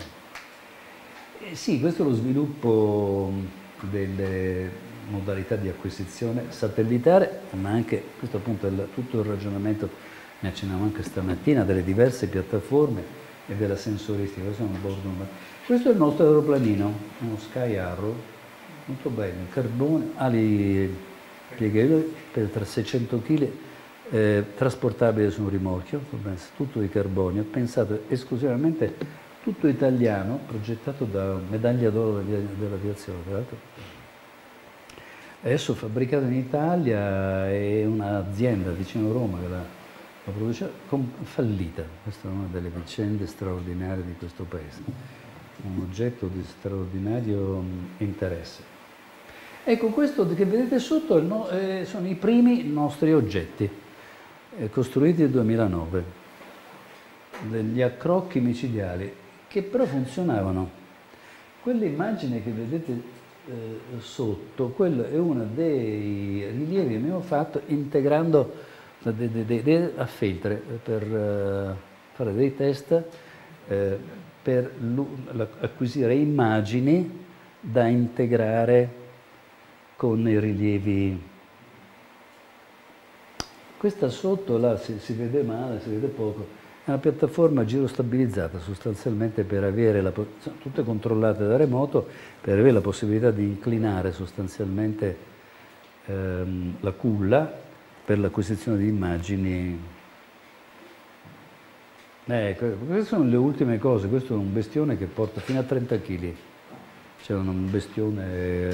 Sì, questo è lo sviluppo delle modalità di acquisizione satellitare, ma anche, questo appunto è tutto il ragionamento, ne accennavo anche stamattina, delle diverse piattaforme e della sensoristica. Questo è il nostro aeroplanino, uno Sky Arrow, molto bello, in carbone, ali pieghevoli per 600 kg, trasportabile su un rimorchio, tutto di carbonio, pensato esclusivamente, tutto italiano, progettato da medaglia d'oro dell'aviazione, tra l'altro. Adesso fabbricato in Italia, è un'azienda vicino a Roma che la produceva, fallita. Questa è una delle vicende straordinarie di questo paese, un oggetto di straordinario interesse. Ecco, questo che vedete sotto sono i primi nostri oggetti, costruiti nel 2009, degli accrocchi micidiali, che però funzionavano. Quell'immagine che vedete sotto, quello è uno dei rilievi che abbiamo fatto integrando a feltre per fare dei test per acquisire immagini da integrare con i rilievi. Questa sotto là si vede male, si vede poco, è una piattaforma girostabilizzata sostanzialmente per avere tutte controllate da remoto, per avere la possibilità di inclinare sostanzialmente la culla per l'acquisizione di immagini. Queste sono le ultime cose. Questo è un bestione che porta fino a 30 kg. C'è un bestione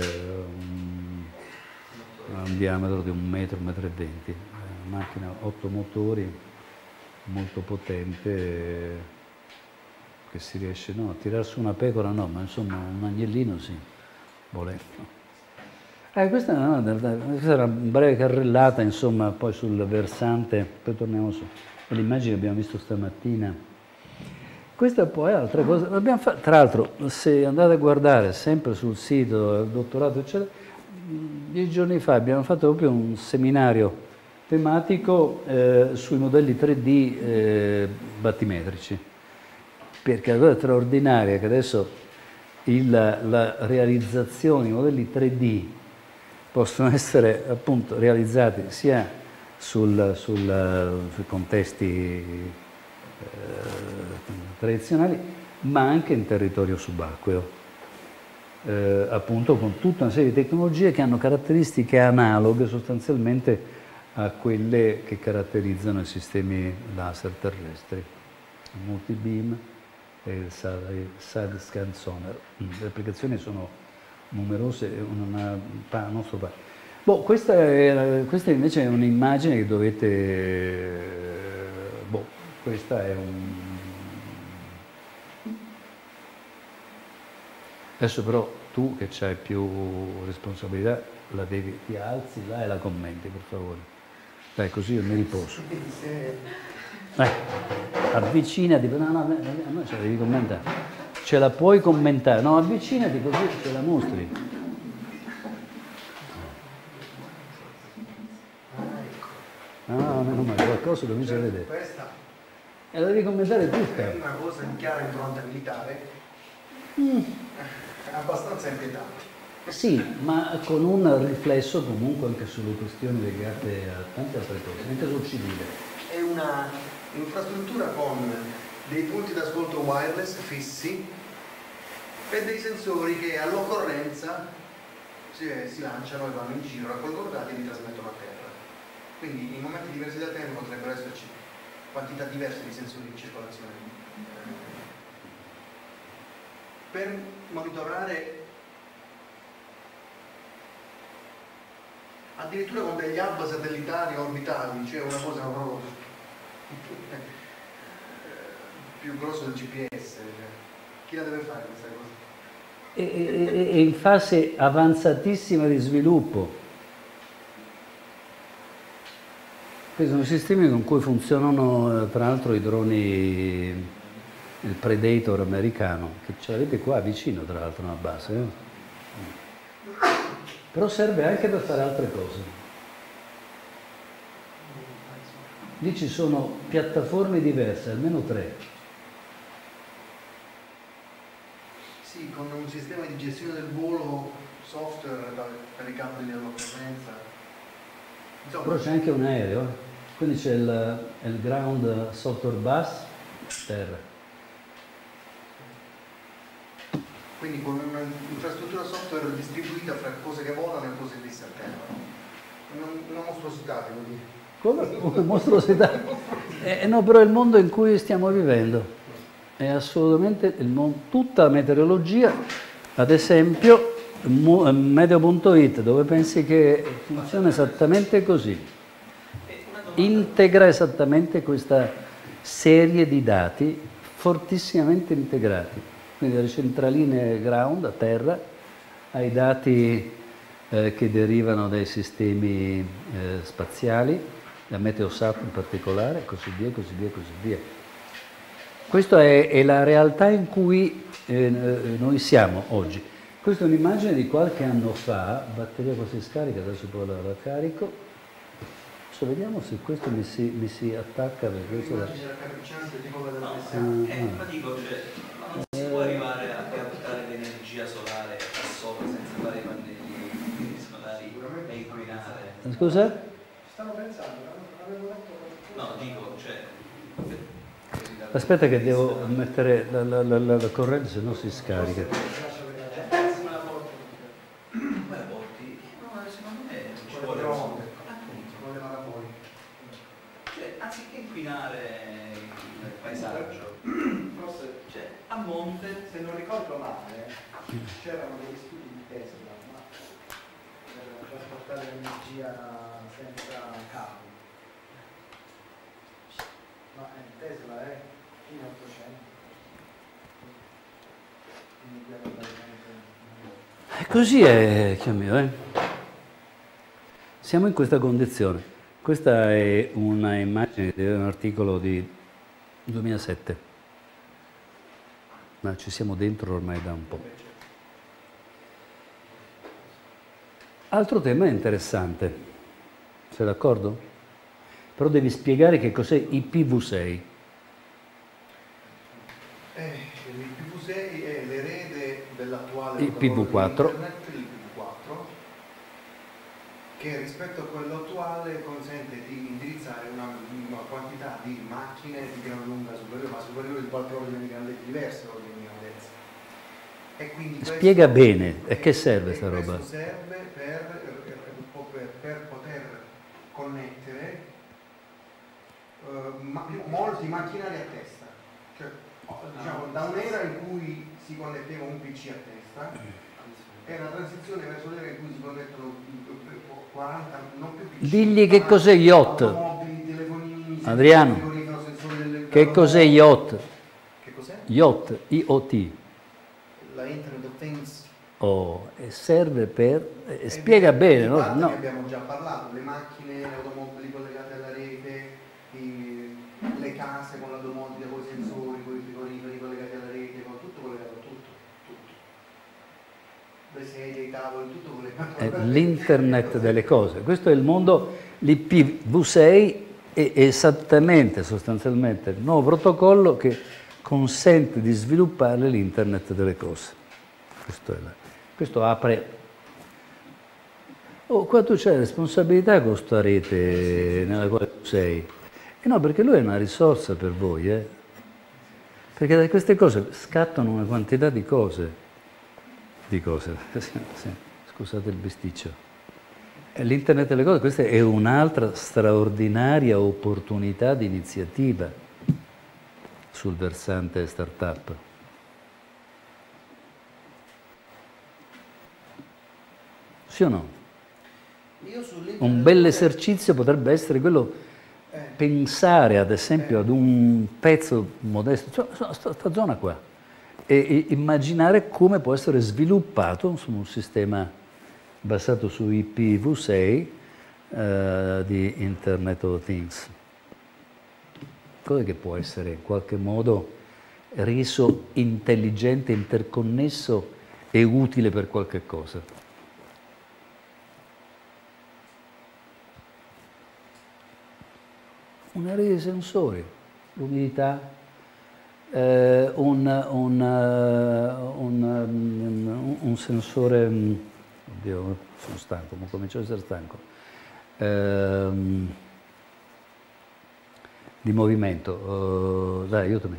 a un diametro di 1 metro, 1,20 m. Una macchina 8 motori, molto potente, che si riesce a tirare su una pecora, no, ma insomma un agnellino sì, volendo. Questa era una breve carrellata, insomma, poi sul versante, poi torniamo su quell'immagine che abbiamo visto stamattina. Questa poi è altra cosa, tra l'altro se andate a guardare sempre sul sito del dottorato, eccetera, 10 giorni fa abbiamo fatto proprio un seminario tematico sui modelli 3D battimetrici, perché la cosa straordinaria è che adesso la realizzazione, i modelli 3D possono essere appunto realizzati sia sui contesti tradizionali, ma anche in territorio subacqueo, appunto con tutta una serie di tecnologie che hanno caratteristiche analoghe sostanzialmente a quelle che caratterizzano i sistemi laser terrestri, il multibeam e il side scan sonar. Le applicazioni sono numerose, nostro questa invece è un'immagine che dovete, questa è adesso però tu che hai più responsabilità ti alzi là e la commenti, per favore. Dai, così io mi riposo. Avvicinati, no, ce la devi commentare. Ce la puoi commentare, no, avvicinati così ce la mostri. No, meno male, qualcosa comincia a vedere. Questa E la devi commentare tutta. è una cosa in chiara impronta militare, abbastanza inquietante. Sì, ma con un riflesso comunque anche sulle questioni legate a tante altre cose, anche sul civile. È una infrastruttura con dei punti d'ascolto wireless fissi e dei sensori che all'occorrenza si lanciano e vanno in giro, raccolgono dati e li trasmettono a terra. Quindi in momenti diversi del tempo potrebbero esserci quantità diverse di sensori in circolazione. Per monitorare addirittura con degli hub satellitari orbitali, cioè una cosa proprio più grosso del GPS. Chi la deve fare questa cosa? È in fase avanzatissima di sviluppo. Questi sono sistemi con cui funzionano tra l'altro i droni, il Predator americano, che ce l'avete qua vicino tra l'altro una base. Però serve anche per fare altre cose. Lì ci sono piattaforme diverse, almeno 3. Sì, con un sistema di gestione del volo, software per i cabli all'occorrenza. Però c'è anche un aereo, quindi c'è il ground software bus, terra. Quindi con un'infrastruttura software distribuita fra cose che volano e cose viste a terra. Una mostruosità, devo dire. Come? Una mostruosità? No, però è il mondo in cui stiamo vivendo. È assolutamente il mondo. Tutta la meteorologia, ad esempio, meteo.it, dove pensi che funziona esattamente così. Integra esattamente questa serie di dati fortissimamente integrati. Quindi dalle centraline ground a terra ai dati che derivano dai sistemi spaziali, da Meteosat in particolare, così via, così via, così via. Questa è la realtà in cui noi siamo oggi. Questa è un'immagine di qualche anno fa, batteria quasi scarica, adesso poi la carico. Adesso vediamo se questo mi si attacca. L'immagine raccapricciante tipo quella della pressione. Ma dico, cioè, non si può arrivare a captare l'energia solare da sopra senza fare i pannelli solari e inquinare. Scusa? Stanno pensando, avevo detto... No, dico, cioè... Aspetta che devo mettere la corrente, se no si scarica. Come la porti? No, secondo me ci vuole Con le parabole. Cioè, anziché inquinare il paesaggio, forse, cioè, a monte, Se non ricordo male, c'erano degli studi di Tesla, ma per trasportare l'energia senza cavi. Ma Tesla è fine 800. E così è, Dio mio, Siamo in questa condizione. Questa è una immagine di un articolo di 2007. Ma ci siamo dentro ormai da un po'. Altro tema interessante. Sei d'accordo? Però devi spiegare che cos'è IPv6. L'IPv6 è l'erede dell'attuale IPv4. Internet, l'IPv4, che rispetto a quello attuale consente di indirizzare una quantità di macchine di gran lunga superiore, ma superiore di qualche ordine di grandezza, diverse ordini di grandezza. E quindi Spiega bene, a che serve questa roba? Questo serve per poter connettere molti macchinari a testa, cioè diciamo da un'era in cui si connetteva un PC a testa è una transizione verso l'era in cui si connettono 40, non più PC. Digli che cos'è yacht. Automobili, telefonini, Adriano, sensori del che cos'è yacht? Che cos'è? Yacht, IoT. La Internet of Things. Oh, e serve per... spiega bene, no? Ne No. abbiamo già parlato, le macchine, le automobili collegate alla rete, le case con la domotica, con i sensori, con i frigoriferi collegati alla rete, con tutto collegato a tutto. Le sedie, i tavoli, tutto collegato alla rete. L'internet delle cose. Questo è il mondo, l'IPv6 è esattamente, sostanzialmente, il nuovo protocollo che consente di sviluppare l'internet delle cose. Questo apre... Oh, qua tu c'hai responsabilità con questa rete nella quale tu sei. E no, perché lui è una risorsa per voi, Perché da queste cose scattano una quantità di cose. Scusate il bisticcio. L'internet delle cose, questa è un'altra straordinaria opportunità di iniziativa sul versante startup. Sì o no? Un bel esercizio potrebbe essere quello pensare ad esempio ad un pezzo modesto, cioè sta zona qua, e immaginare come può essere sviluppato su un sistema basato su IPv6 di Internet of Things. Cosa che può essere in qualche modo reso intelligente, interconnesso e utile per qualche cosa. Una rete di sensori, l'umidità, un sensore, oddio, sono stanco, ma comincio ad essere stanco, di movimento, dai, aiutami.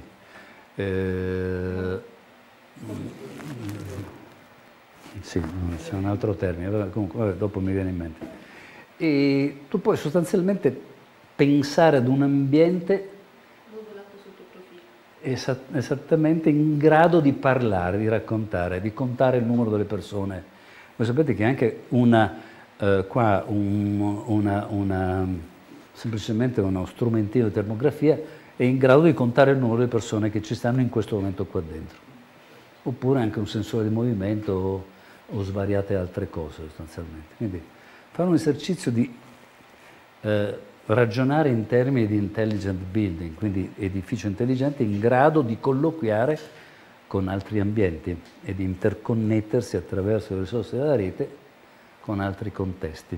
Sì, c'è un altro termine, comunque vabbè, dopo mi viene in mente. E tu puoi sostanzialmente pensare ad un ambiente esattamente in grado di parlare, di raccontare, di contare il numero delle persone. Voi sapete che anche semplicemente uno strumentino di termografia è in grado di contare il numero di persone che ci stanno in questo momento qua dentro. Oppure anche un sensore di movimento o svariate altre cose sostanzialmente. Quindi fare un esercizio di ragionare in termini di intelligent building, quindi edificio intelligente in grado di colloquiare con altri ambienti e di interconnettersi attraverso le risorse della rete con altri contesti.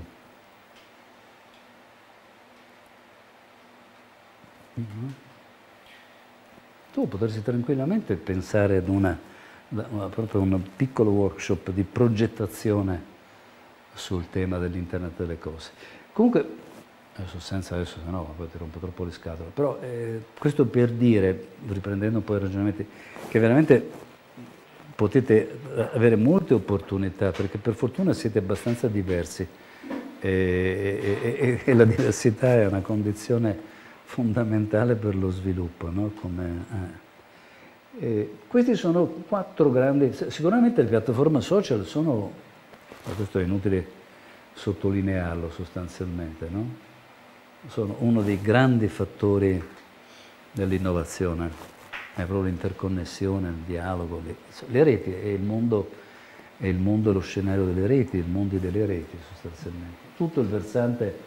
Tu potresti tranquillamente pensare ad proprio un piccolo workshop di progettazione sul tema dell'Internet delle cose. Comunque, adesso se no poi ti rompo troppo le scatole, però questo per dire, riprendendo un po' i ragionamenti, che veramente potete avere molte opportunità, perché per fortuna siete abbastanza diversi e la diversità è una condizione fondamentale per lo sviluppo, no? Questi sono 4 grandi, sicuramente le piattaforme social sono, questo è inutile sottolinearlo sostanzialmente, no? Sono uno dei grandi fattori dell'innovazione, è proprio l'interconnessione, il dialogo, le reti, è il mondo e lo scenario delle reti, il mondo delle reti sostanzialmente. Tutto il versante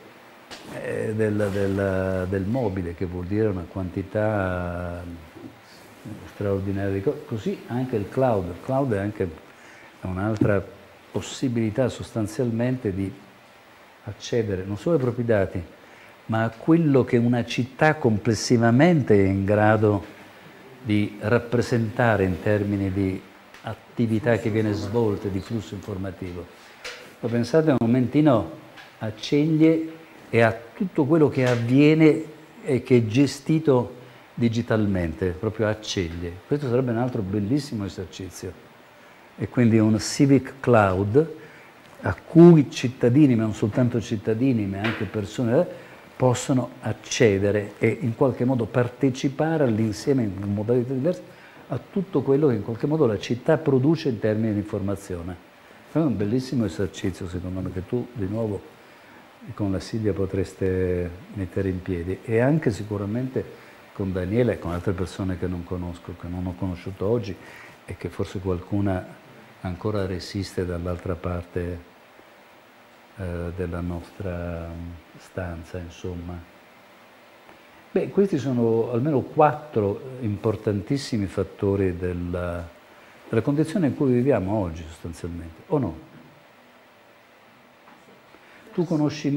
del mobile, che vuol dire una quantità straordinaria di cose, così anche il cloud. Il cloud è anche un'altra possibilità sostanzialmente di accedere non solo ai propri dati, ma a quello che una città complessivamente è in grado di rappresentare in termini di attività che viene svolta, di flusso informativo. Pensate un momentino a Ceglie e a tutto quello che avviene e che è gestito digitalmente, proprio a Ceglie. Questo sarebbe un altro bellissimo esercizio. E quindi un civic cloud a cui cittadini, ma non soltanto cittadini, ma anche persone, possono accedere e in qualche modo partecipare all'insieme in modalità diverse a tutto quello che in qualche modo la città produce in termini di informazione. È un bellissimo esercizio, secondo me, che tu di nuovo con la Silvia potreste mettere in piedi, e anche sicuramente con Daniele e con altre persone che non conosco, che non ho conosciuto oggi e che forse qualcuna ancora resiste dall'altra parte della nostra stanza, insomma. Beh, questi sono almeno 4 importantissimi fattori della condizione in cui viviamo oggi, sostanzialmente, o no? Tu conosci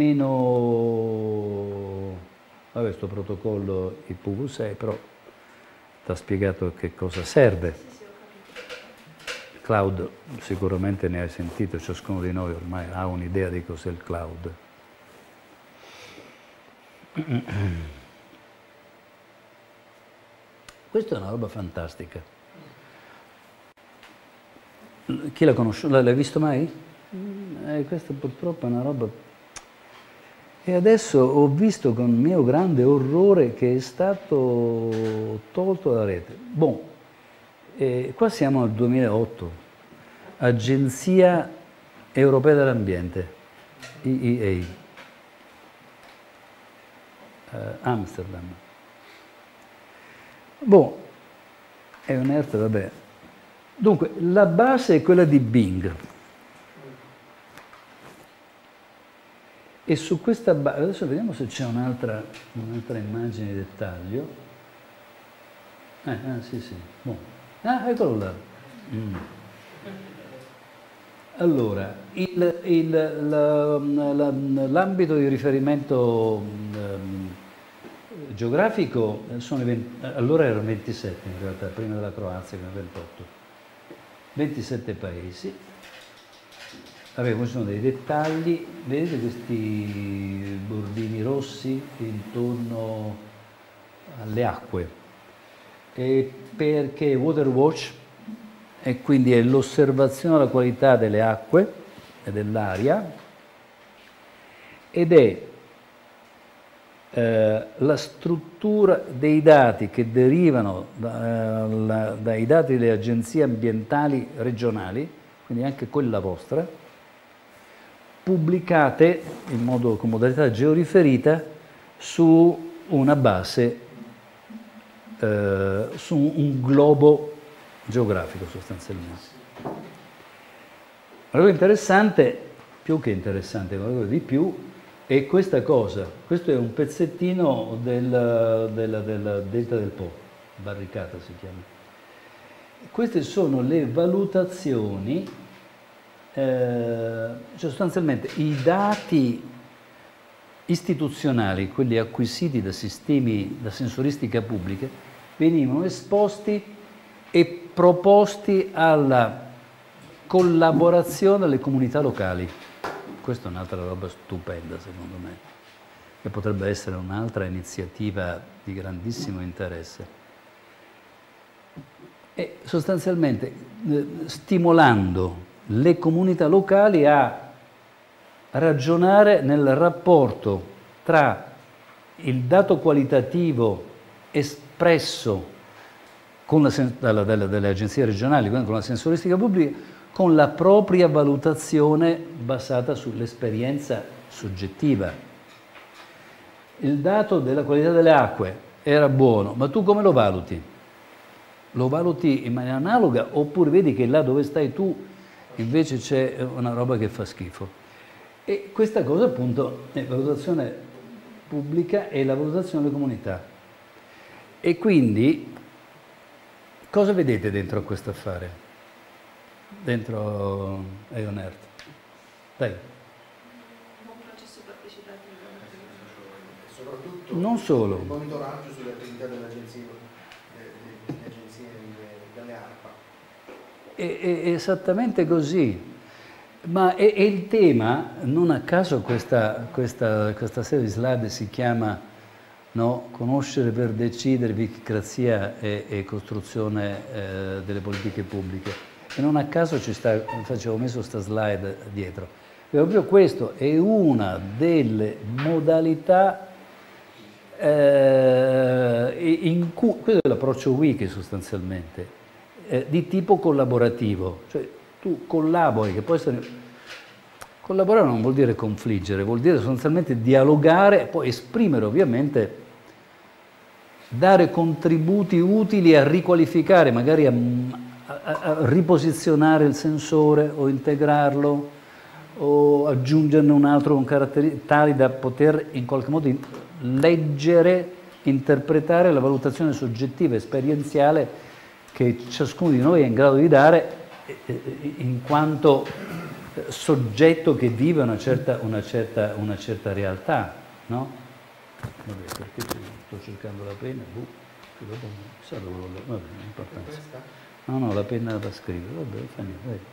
meno, vabbè, questo protocollo IPv6, però ti ha spiegato che cosa serve. Cloud sicuramente ne hai sentito, ciascuno di noi ormai ha un'idea di cos'è il cloud. Questa è una roba fantastica. Chi l'ha conosciuto? L'hai visto mai? Questa purtroppo è una roba... E adesso ho visto con mio grande orrore che è stato tolto dalla rete. Boh. Qua siamo al 2008, Agenzia Europea dell'Ambiente, EEA, Amsterdam. Boh, è un'erte, vabbè. Dunque, la base è quella di Bing. E su questa base, adesso vediamo se c'è un'altra immagine di dettaglio. Sì, sì. Boh. Ah, eccolo là. Allora, l'ambito di riferimento geografico allora erano 27 in realtà, prima della Croazia che erano 28. 27 paesi. Vabbè, poi ci sono dei dettagli, vedete questi bordini rossi intorno alle acque, perché Water Watch, e quindi è l'osservazione della qualità delle acque e dell'aria, ed è la struttura dei dati che derivano dai dati delle agenzie ambientali regionali, quindi anche quella vostra, pubblicate con modalità georiferita su una base, su un globo geografico sostanzialmente. La cosa interessante, più che interessante, la cosa di più, è questa cosa. Questo è un pezzettino del delta del Po, barricata si chiama. Queste sono le valutazioni, cioè sostanzialmente i dati istituzionali, quelli acquisiti da sistemi, da sensoristica pubblica, venivano esposti e proposti alla collaborazione alle comunità locali. Questa è un'altra roba stupenda, secondo me, che potrebbe essere un'altra iniziativa di grandissimo interesse. E sostanzialmente stimolando le comunità locali a ragionare nel rapporto tra il dato qualitativo espresso dalle agenzie regionali, con la sensoristica pubblica, con la propria valutazione basata sull'esperienza soggettiva. Il dato della qualità delle acque era buono, ma tu come lo valuti? Lo valuti in maniera analoga oppure vedi che là dove stai tu invece c'è una roba che fa schifo? E questa cosa appunto è valutazione pubblica e la valutazione delle comunità. E quindi cosa vedete dentro a questo affare? Dentro EONERT? Dai. Un processo partecipativo. Soprattutto non solo. il monitoraggio sulle attività delle agenzie delle ARPA. È esattamente così. Ma è il tema, non a caso questa serie di slide si chiama, no, Conoscere per decidere, wikicrazia e costruzione delle politiche pubbliche. E non a caso infatti ho messo questa slide dietro. E proprio questo è una delle modalità in cui, questo è l'approccio wiki sostanzialmente, di tipo collaborativo, cioè tu collabori, che può essere... Collaborare non vuol dire confliggere, vuol dire sostanzialmente dialogare, poi esprimere ovviamente, dare contributi utili a riqualificare, magari a riposizionare il sensore o integrarlo o aggiungerne un altro con caratteri tali da poter in qualche modo leggere, interpretare la valutazione soggettiva, esperienziale che ciascuno di noi è in grado di dare in quanto soggetto che vive una certa realtà, no? Vabbè, perché sto cercando la penna? Che dopo non so dove vabbè, non ha importanza. No, la penna da scrivere, vabbè, fa niente.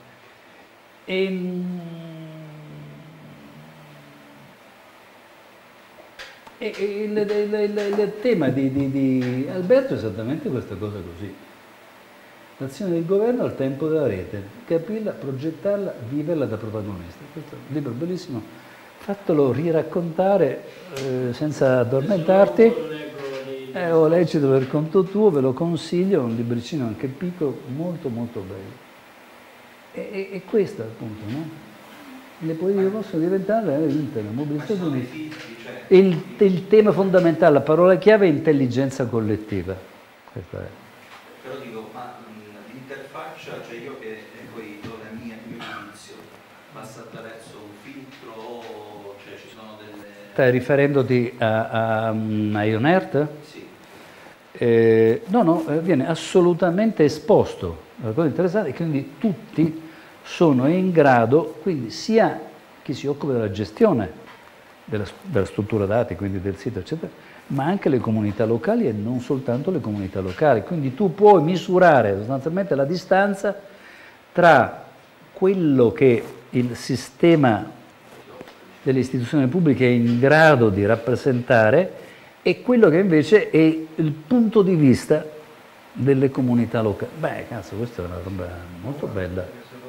Il tema di Alberto è esattamente questa cosa così. L'azione del governo al tempo della rete, capirla, progettarla, viverla da protagonista. Questo è un libro bellissimo, fatelo riraccontare senza addormentarti, o leggilo per conto tuo, ve lo consiglio, è un libricino anche piccolo, molto molto bello. E questo appunto, no? Le politiche possono diventare la mobilitazione. Il tema fondamentale, la parola chiave è intelligenza collettiva. Questa è. Però dico, ma l'interfaccia, cioè io che poi do il mio giudizio, passa attraverso un filtro, cioè ci sono delle Stai riferendoti a Ion Earth? Sì. No, viene assolutamente esposto. La cosa interessante è che quindi tutti sono in grado, quindi sia chi si occupa della gestione della struttura dati, quindi del sito, eccetera, ma anche le comunità locali e non soltanto le comunità locali. Quindi tu puoi misurare sostanzialmente la distanza tra quello che il sistema delle istituzioni pubbliche è in grado di rappresentare e quello che invece è il punto di vista delle comunità locali. Beh, cazzo, questa è una roba molto bella.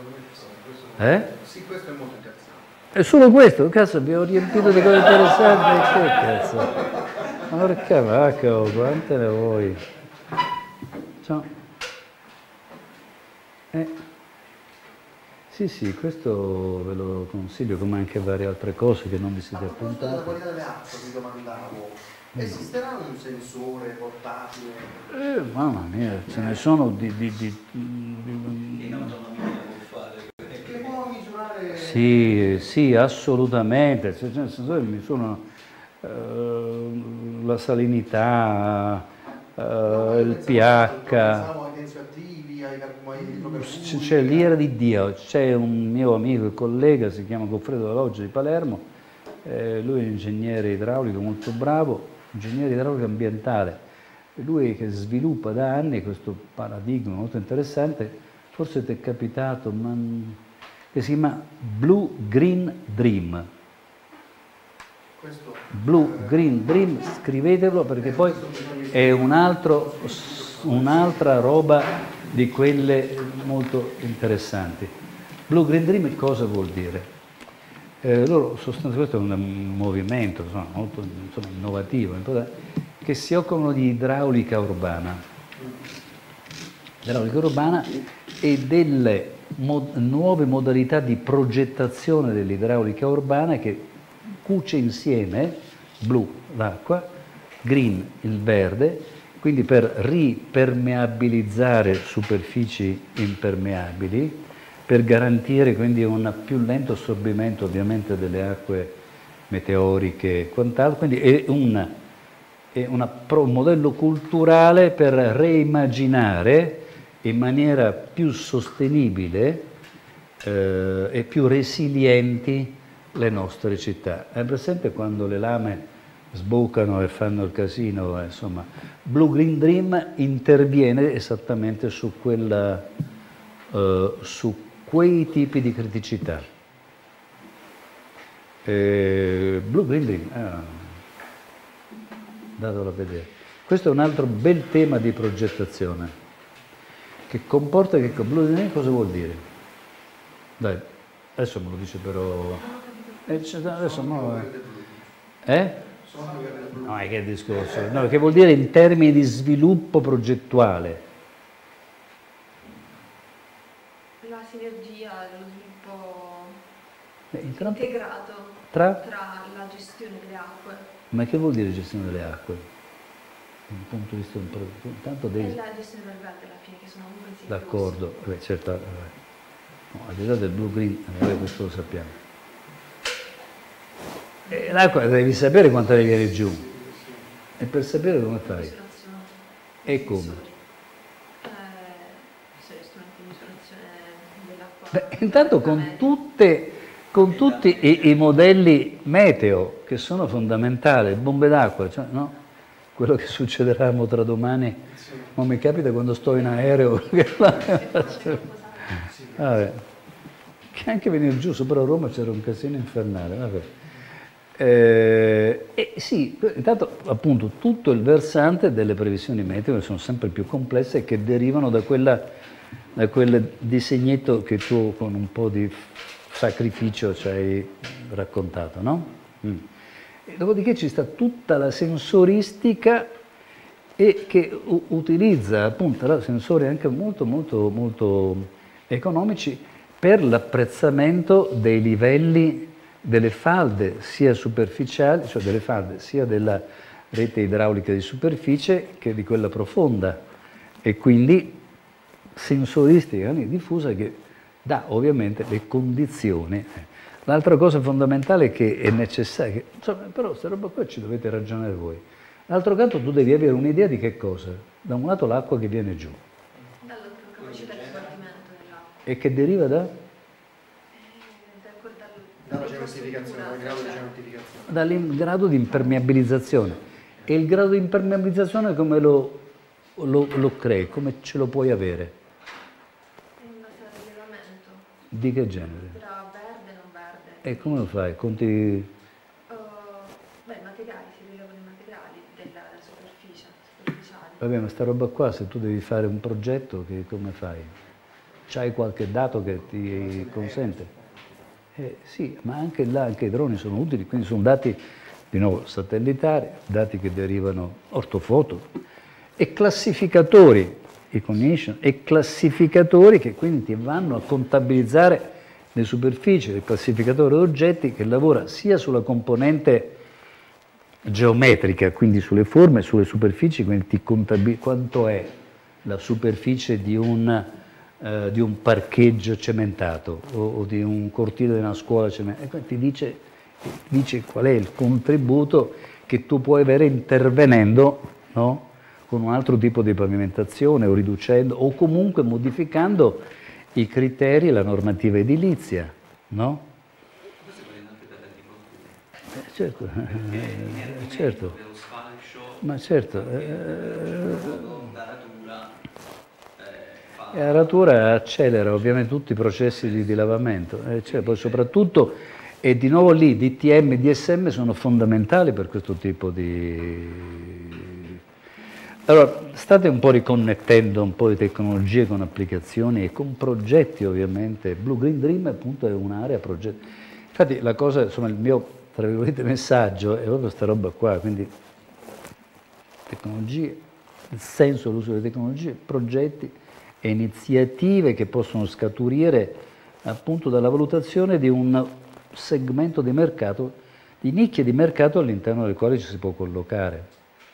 Sì, questo è molto interessante. È solo questo? Cazzo, vi ho riempito di cose interessanti. Che cazzo? Ma porca vacca, quante ne vuoi? Ciao. Sì, questo ve lo consiglio, come anche varie altre cose che non vi siete A proposito della appuntati. qualità delle acque, mi domandavo, esisterà un sensore portatile? Mamma mia, ce ne sono In autonomia può fare. Che può misurare? Sì, assolutamente. Cioè, nel senso che misurano la salinità, il pH. Pensavo ai tensioattivi, ai idrocarburi. C'è l'ira di Dio, c'è un mio amico e collega, si chiama Goffredo La Loggia di Palermo, lui è ingegnere idraulico molto bravo, ingegnere idraulico ambientale, lui che sviluppa da anni questo paradigma molto interessante, forse ti è capitato, che si chiama Blue Green Dream. Questo Blue Green Dream, scrivetelo perché poi è un'altra roba di quelle molto interessanti. Blue Green Dream cosa vuol dire? Loro sostanzialmente questo è un movimento molto innovativo, che si occupano di idraulica urbana. Idraulica urbana e delle nuove modalità di progettazione dell'idraulica urbana che cuce insieme blu l'acqua, green il verde, quindi per ripermeabilizzare superfici impermeabili, per garantire quindi un più lento assorbimento ovviamente delle acque meteoriche e quant'altro, quindi è un modello culturale per reimmaginare in maniera più sostenibile e più resilienti le nostre città. È presente quando le lame sbucano e fanno il casino, insomma. Blue Green Dream interviene esattamente su quei tipi di criticità. Blue Green Dream, datelo a vedere. Questo è un altro bel tema di progettazione, che comporta che Blue Green Dream cosa vuol dire? Dai, adesso me lo dice però... adesso no... No, è che il discorso... No, che vuol dire in termini di sviluppo progettuale? La sinergia, lo sviluppo integrato tra la gestione delle acque. Ma che vuol dire gestione delle acque? Da un punto di vista tanto E la gestione del verde alla fine, che sono comunque insieme. D'accordo, certo. No, al di là del blue green, questo lo sappiamo. L'acqua devi sapere quanto ne viene giù. E per sapere come fai? E come? Strumenti di misurazione dell'acqua. Intanto con tutti i modelli meteo che sono fondamentali, bombe d'acqua, cioè, no? Quello che succederà tra domani, non mi capita quando sto in aereo, vabbè. Che anche venire giù, sopra Roma c'era un casino infernale, vabbè. Sì, intanto appunto tutto il versante delle previsioni meteo che sono sempre più complesse e che derivano da quel disegnetto che tu con un po' di sacrificio ci hai raccontato, no? E dopodiché ci sta tutta la sensoristica e che utilizza appunto sensori anche molto molto molto economici per l'apprezzamento dei livelli delle falde sia superficiali, cioè delle falde sia della rete idraulica di superficie che di quella profonda, e quindi sensoristica diffusa che dà ovviamente le condizioni. L'altra cosa fondamentale che è necessaria, insomma, però questa roba qua ci dovete ragionare voi. D'altro canto tu devi avere un'idea di che cosa? Da un lato l'acqua che viene giù. Dalla capacità di smaltimento dell'acqua. E che deriva da? Dalla cementificazione, dal grado di cementificazione. Dal grado di impermeabilizzazione. E il grado di impermeabilizzazione come lo crei? Come ce lo puoi avere? In base al rilevamento, Di che genere? tra verde e non verde. E come lo fai? Conti... Beh, materiali, si rilevano i materiali della superficie, superficiali. Vabbè, ma sta roba qua, se tu devi fare un progetto, come fai? C'hai qualche dato che ti consente? Sì, ma anche là, anche i droni sono utili, quindi sono dati, di nuovo, satellitari, dati che derivano ortofoto, e classificatori, i cognition, e classificatori che quindi ti vanno a contabilizzare le superfici, il classificatore di oggetti che lavora sia sulla componente geometrica, quindi sulle forme, sulle superfici, quindi ti contabilizza quanto è la superficie di un parcheggio cementato o di un cortile di una scuola cementata, e ti dice qual è il contributo che tu puoi avere intervenendo, no? Con un altro tipo di pavimentazione o riducendo o comunque modificando i criteri e la normativa edilizia, no? Questo viene anche dall'agricoltura. Certo, certo, Dello sfalcio, ma certo. l'aratura, E l'aratura accelera ovviamente tutti i processi di dilavamento, cioè, poi soprattutto, e di nuovo lì DTM e DSM sono fondamentali per questo tipo di... Allora, state un po' riconnettendo un po' di tecnologie con applicazioni e con progetti ovviamente. Blue Green Dream appunto è un'area progetto. Infatti la cosa, insomma, il mio, tra virgolette, messaggio è proprio questa roba qua, quindi tecnologie, il senso dell'uso delle tecnologie, progetti e iniziative che possono scaturire appunto dalla valutazione di un segmento di mercato, di nicchie di mercato all'interno del quale ci si può collocare.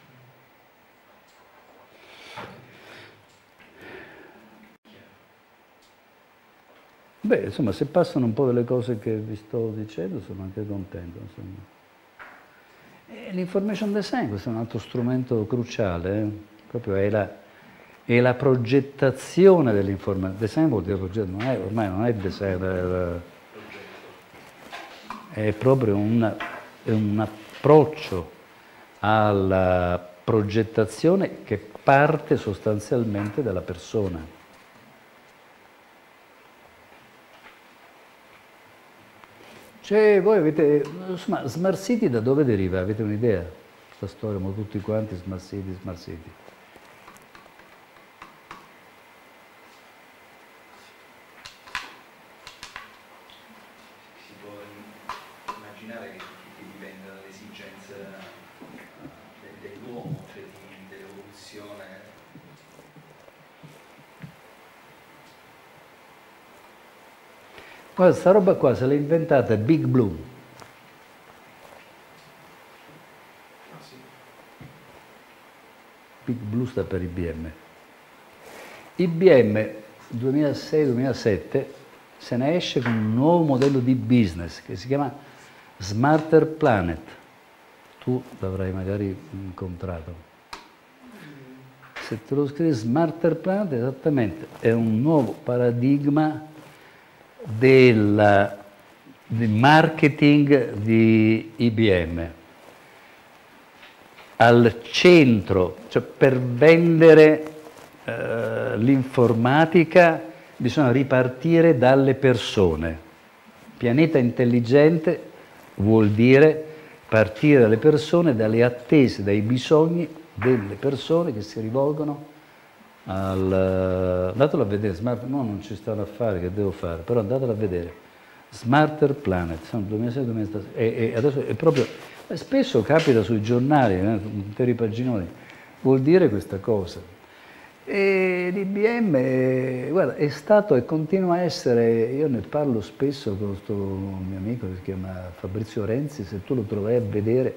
Beh, insomma, se passano un po' delle cose che vi sto dicendo, sono anche contento. L'information design, questo è un altro strumento cruciale, proprio è la progettazione dell'informazione. Design vuol dire progetto, ormai non è design, è proprio è un approccio alla progettazione che parte sostanzialmente dalla persona. Cioè, voi avete, insomma, Smart City da dove deriva? Avete un'idea? Questa storia, ma tutti quanti Smart City, Smart City. si può immaginare che dipende dall'esigenza dell'uomo, cioè dell'evoluzione. Guarda, sta roba qua se l'ha inventata Big Blue. Big Blue sta per IBM. IBM 2006-2007 se ne esce con un nuovo modello di business che si chiama Smarter Planet. Tu l'avrai magari incontrato. Se te lo scrivi Smarter Planet, esattamente, è un nuovo paradigma del marketing di IBM. Al centro, cioè per vendere l'informatica bisogna ripartire dalle persone. Pianeta intelligente vuol dire partire dalle persone, dalle attese, dai bisogni delle persone che si rivolgono andatelo a vedere, no, non ci stanno a fare, che devo fare, però andatelo a vedere. Smarter Planet, sono 2006-2007, e adesso è proprio, spesso capita sui giornali, interi paginoni, vuol dire questa cosa. E l'IBM, guarda, è stato e continua a essere, io ne parlo spesso con questo mio amico che si chiama Fabrizio Renzi, se tu lo trovai a vedere,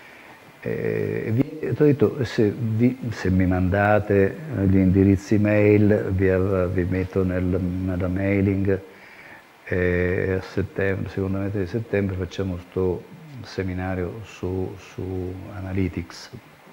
ti ho detto, se mi mandate gli indirizzi mail vi metto nella mailing, e a settembre, seconda metà di settembre, facciamo questo seminario su Analytics.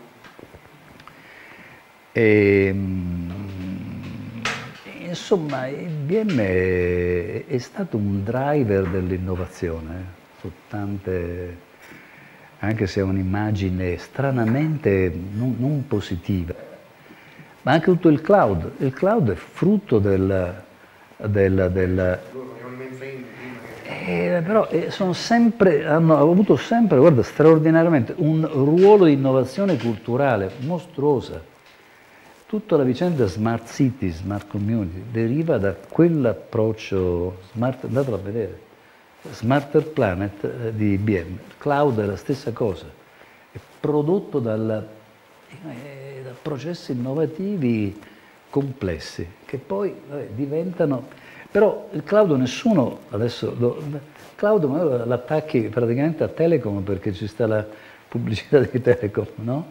Insomma, IBM è stato un driver dell'innovazione, su tante, anche se è un'immagine stranamente non positiva, ma anche tutto il cloud. Il cloud è frutto del però hanno avuto sempre, guarda, straordinariamente un ruolo di innovazione culturale mostruosa. Tutta la vicenda Smart City, Smart Community, deriva da quell'approccio, andatelo a vedere, Smarter Planet di IBM. Cloud è la stessa cosa, è prodotto da processi innovativi complessi, che poi diventano... Però il cloud nessuno adesso... Il cloud l'attacchi praticamente a Telecom perché ci sta la pubblicità di Telecom, no?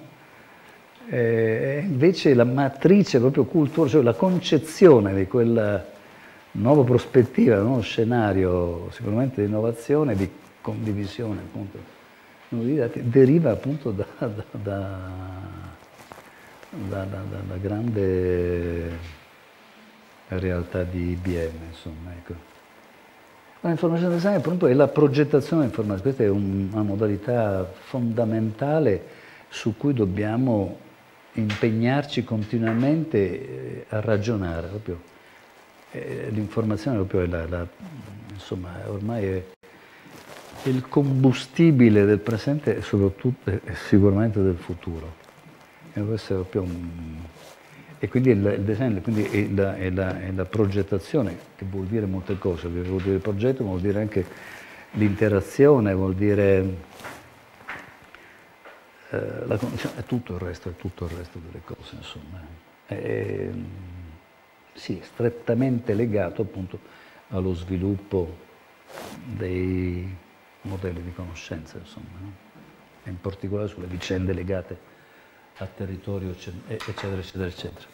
Invece la matrice proprio culturale, cioè la concezione di quella nuova prospettiva, nuovo scenario sicuramente di innovazione, di condivisione appunto di dati, deriva appunto dalla grande realtà di IBM, insomma, ecco. L'information design appunto è la progettazione informatica, questa è una modalità fondamentale su cui dobbiamo impegnarci continuamente a ragionare, proprio. L'informazione proprio è insomma, ormai è il combustibile del presente e soprattutto sicuramente del futuro. E questo è proprio e quindi il design quindi è la progettazione, che vuol dire molte cose, vuol dire il progetto, ma vuol dire anche l'interazione, vuol dire è tutto il resto delle cose, insomma. Sì, strettamente legato appunto allo sviluppo dei modelli di conoscenza, insomma, no? E in particolare sulle vicende legate a territorio, eccetera, eccetera, eccetera.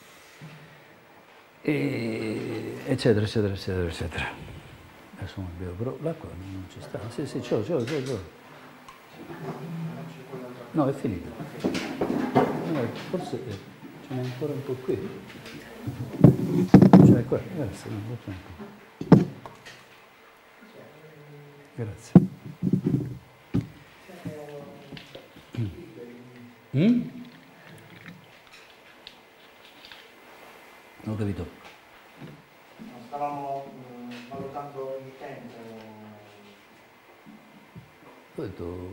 Eccetera, eccetera, eccetera, eccetera. Adesso non bevo, però l'acqua non ci sta. Sì, ce l'ho. No, è finita. No, forse ce n'è ancora un po' qui. Cioè, qua, grazie. Grazie. Non ho capito. Stavamo valutando il tempo. Ho detto,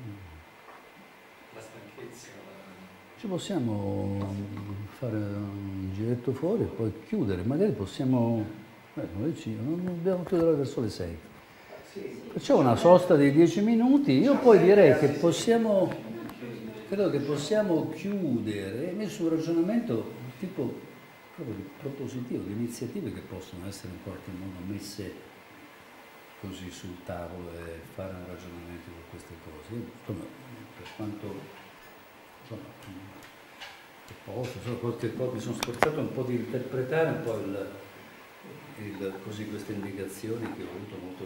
La stanchezza. ci possiamo fare un giretto fuori e poi chiudere. Magari possiamo, non dobbiamo chiudere verso le 6. Facciamo una sosta di 10 minuti. Io poi direi che credo che possiamo chiudere messo un ragionamento tipo proprio di propositivo, di iniziative che possono essere in qualche modo messe così sul tavolo e fare un ragionamento su queste cose. Io, insomma, per quanto posso, mi sono sforzato un po' di interpretare un po' così queste indicazioni che ho avuto molto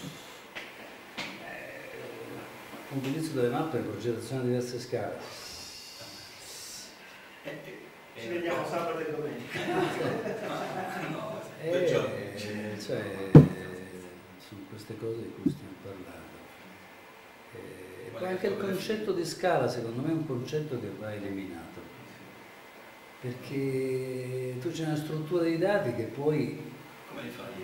utilizzo delle mappe e progettazione di diverse scale. Ci vediamo sabato e domenica. Cioè, sono queste cose di cui stiamo parlando. E poi anche il concetto di scala, secondo me, è un concetto che va eliminato. Perché tu c'è una struttura di dati che puoi... Come li fai?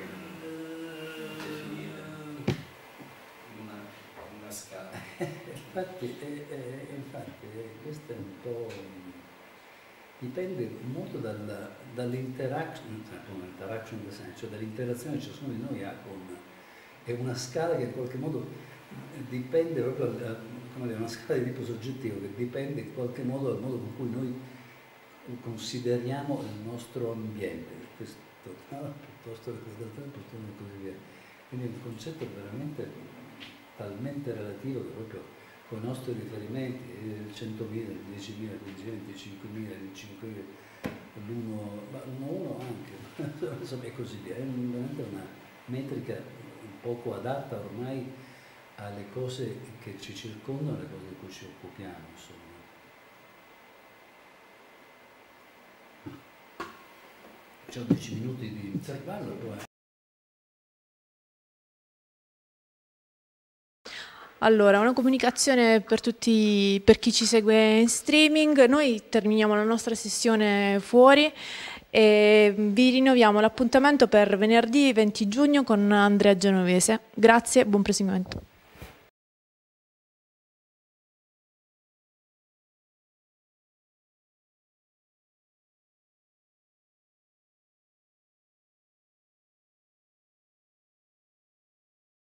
Una scala. Infatti, questo è un po'... dipende molto dall'interaction design, cioè dall'interazione che ciascuno di noi ha con... È una scala che in qualche modo dipende proprio, come dire, una scala di tipo soggettivo che dipende in qualche modo dal modo con cui noi consideriamo il nostro ambiente, questo, no? piuttosto che e così via. Quindi il concetto è veramente talmente relativo che proprio con i nostri riferimenti, il 100.000, il 10.000, il 15.000, il 5.000, il 5.000, l'1 anche, insomma, e così via. È veramente una metrica poco adatta ormai alle cose che ci circondano, alle cose di cui ci occupiamo, insomma. C'ho 10 minuti di intervallo, poi. Allora, una comunicazione per tutti, per chi ci segue in streaming. Noi terminiamo la nostra sessione fuori e vi rinnoviamo l'appuntamento per venerdì 20 giugno con Andrea Genovese. Grazie e buon proseguimento.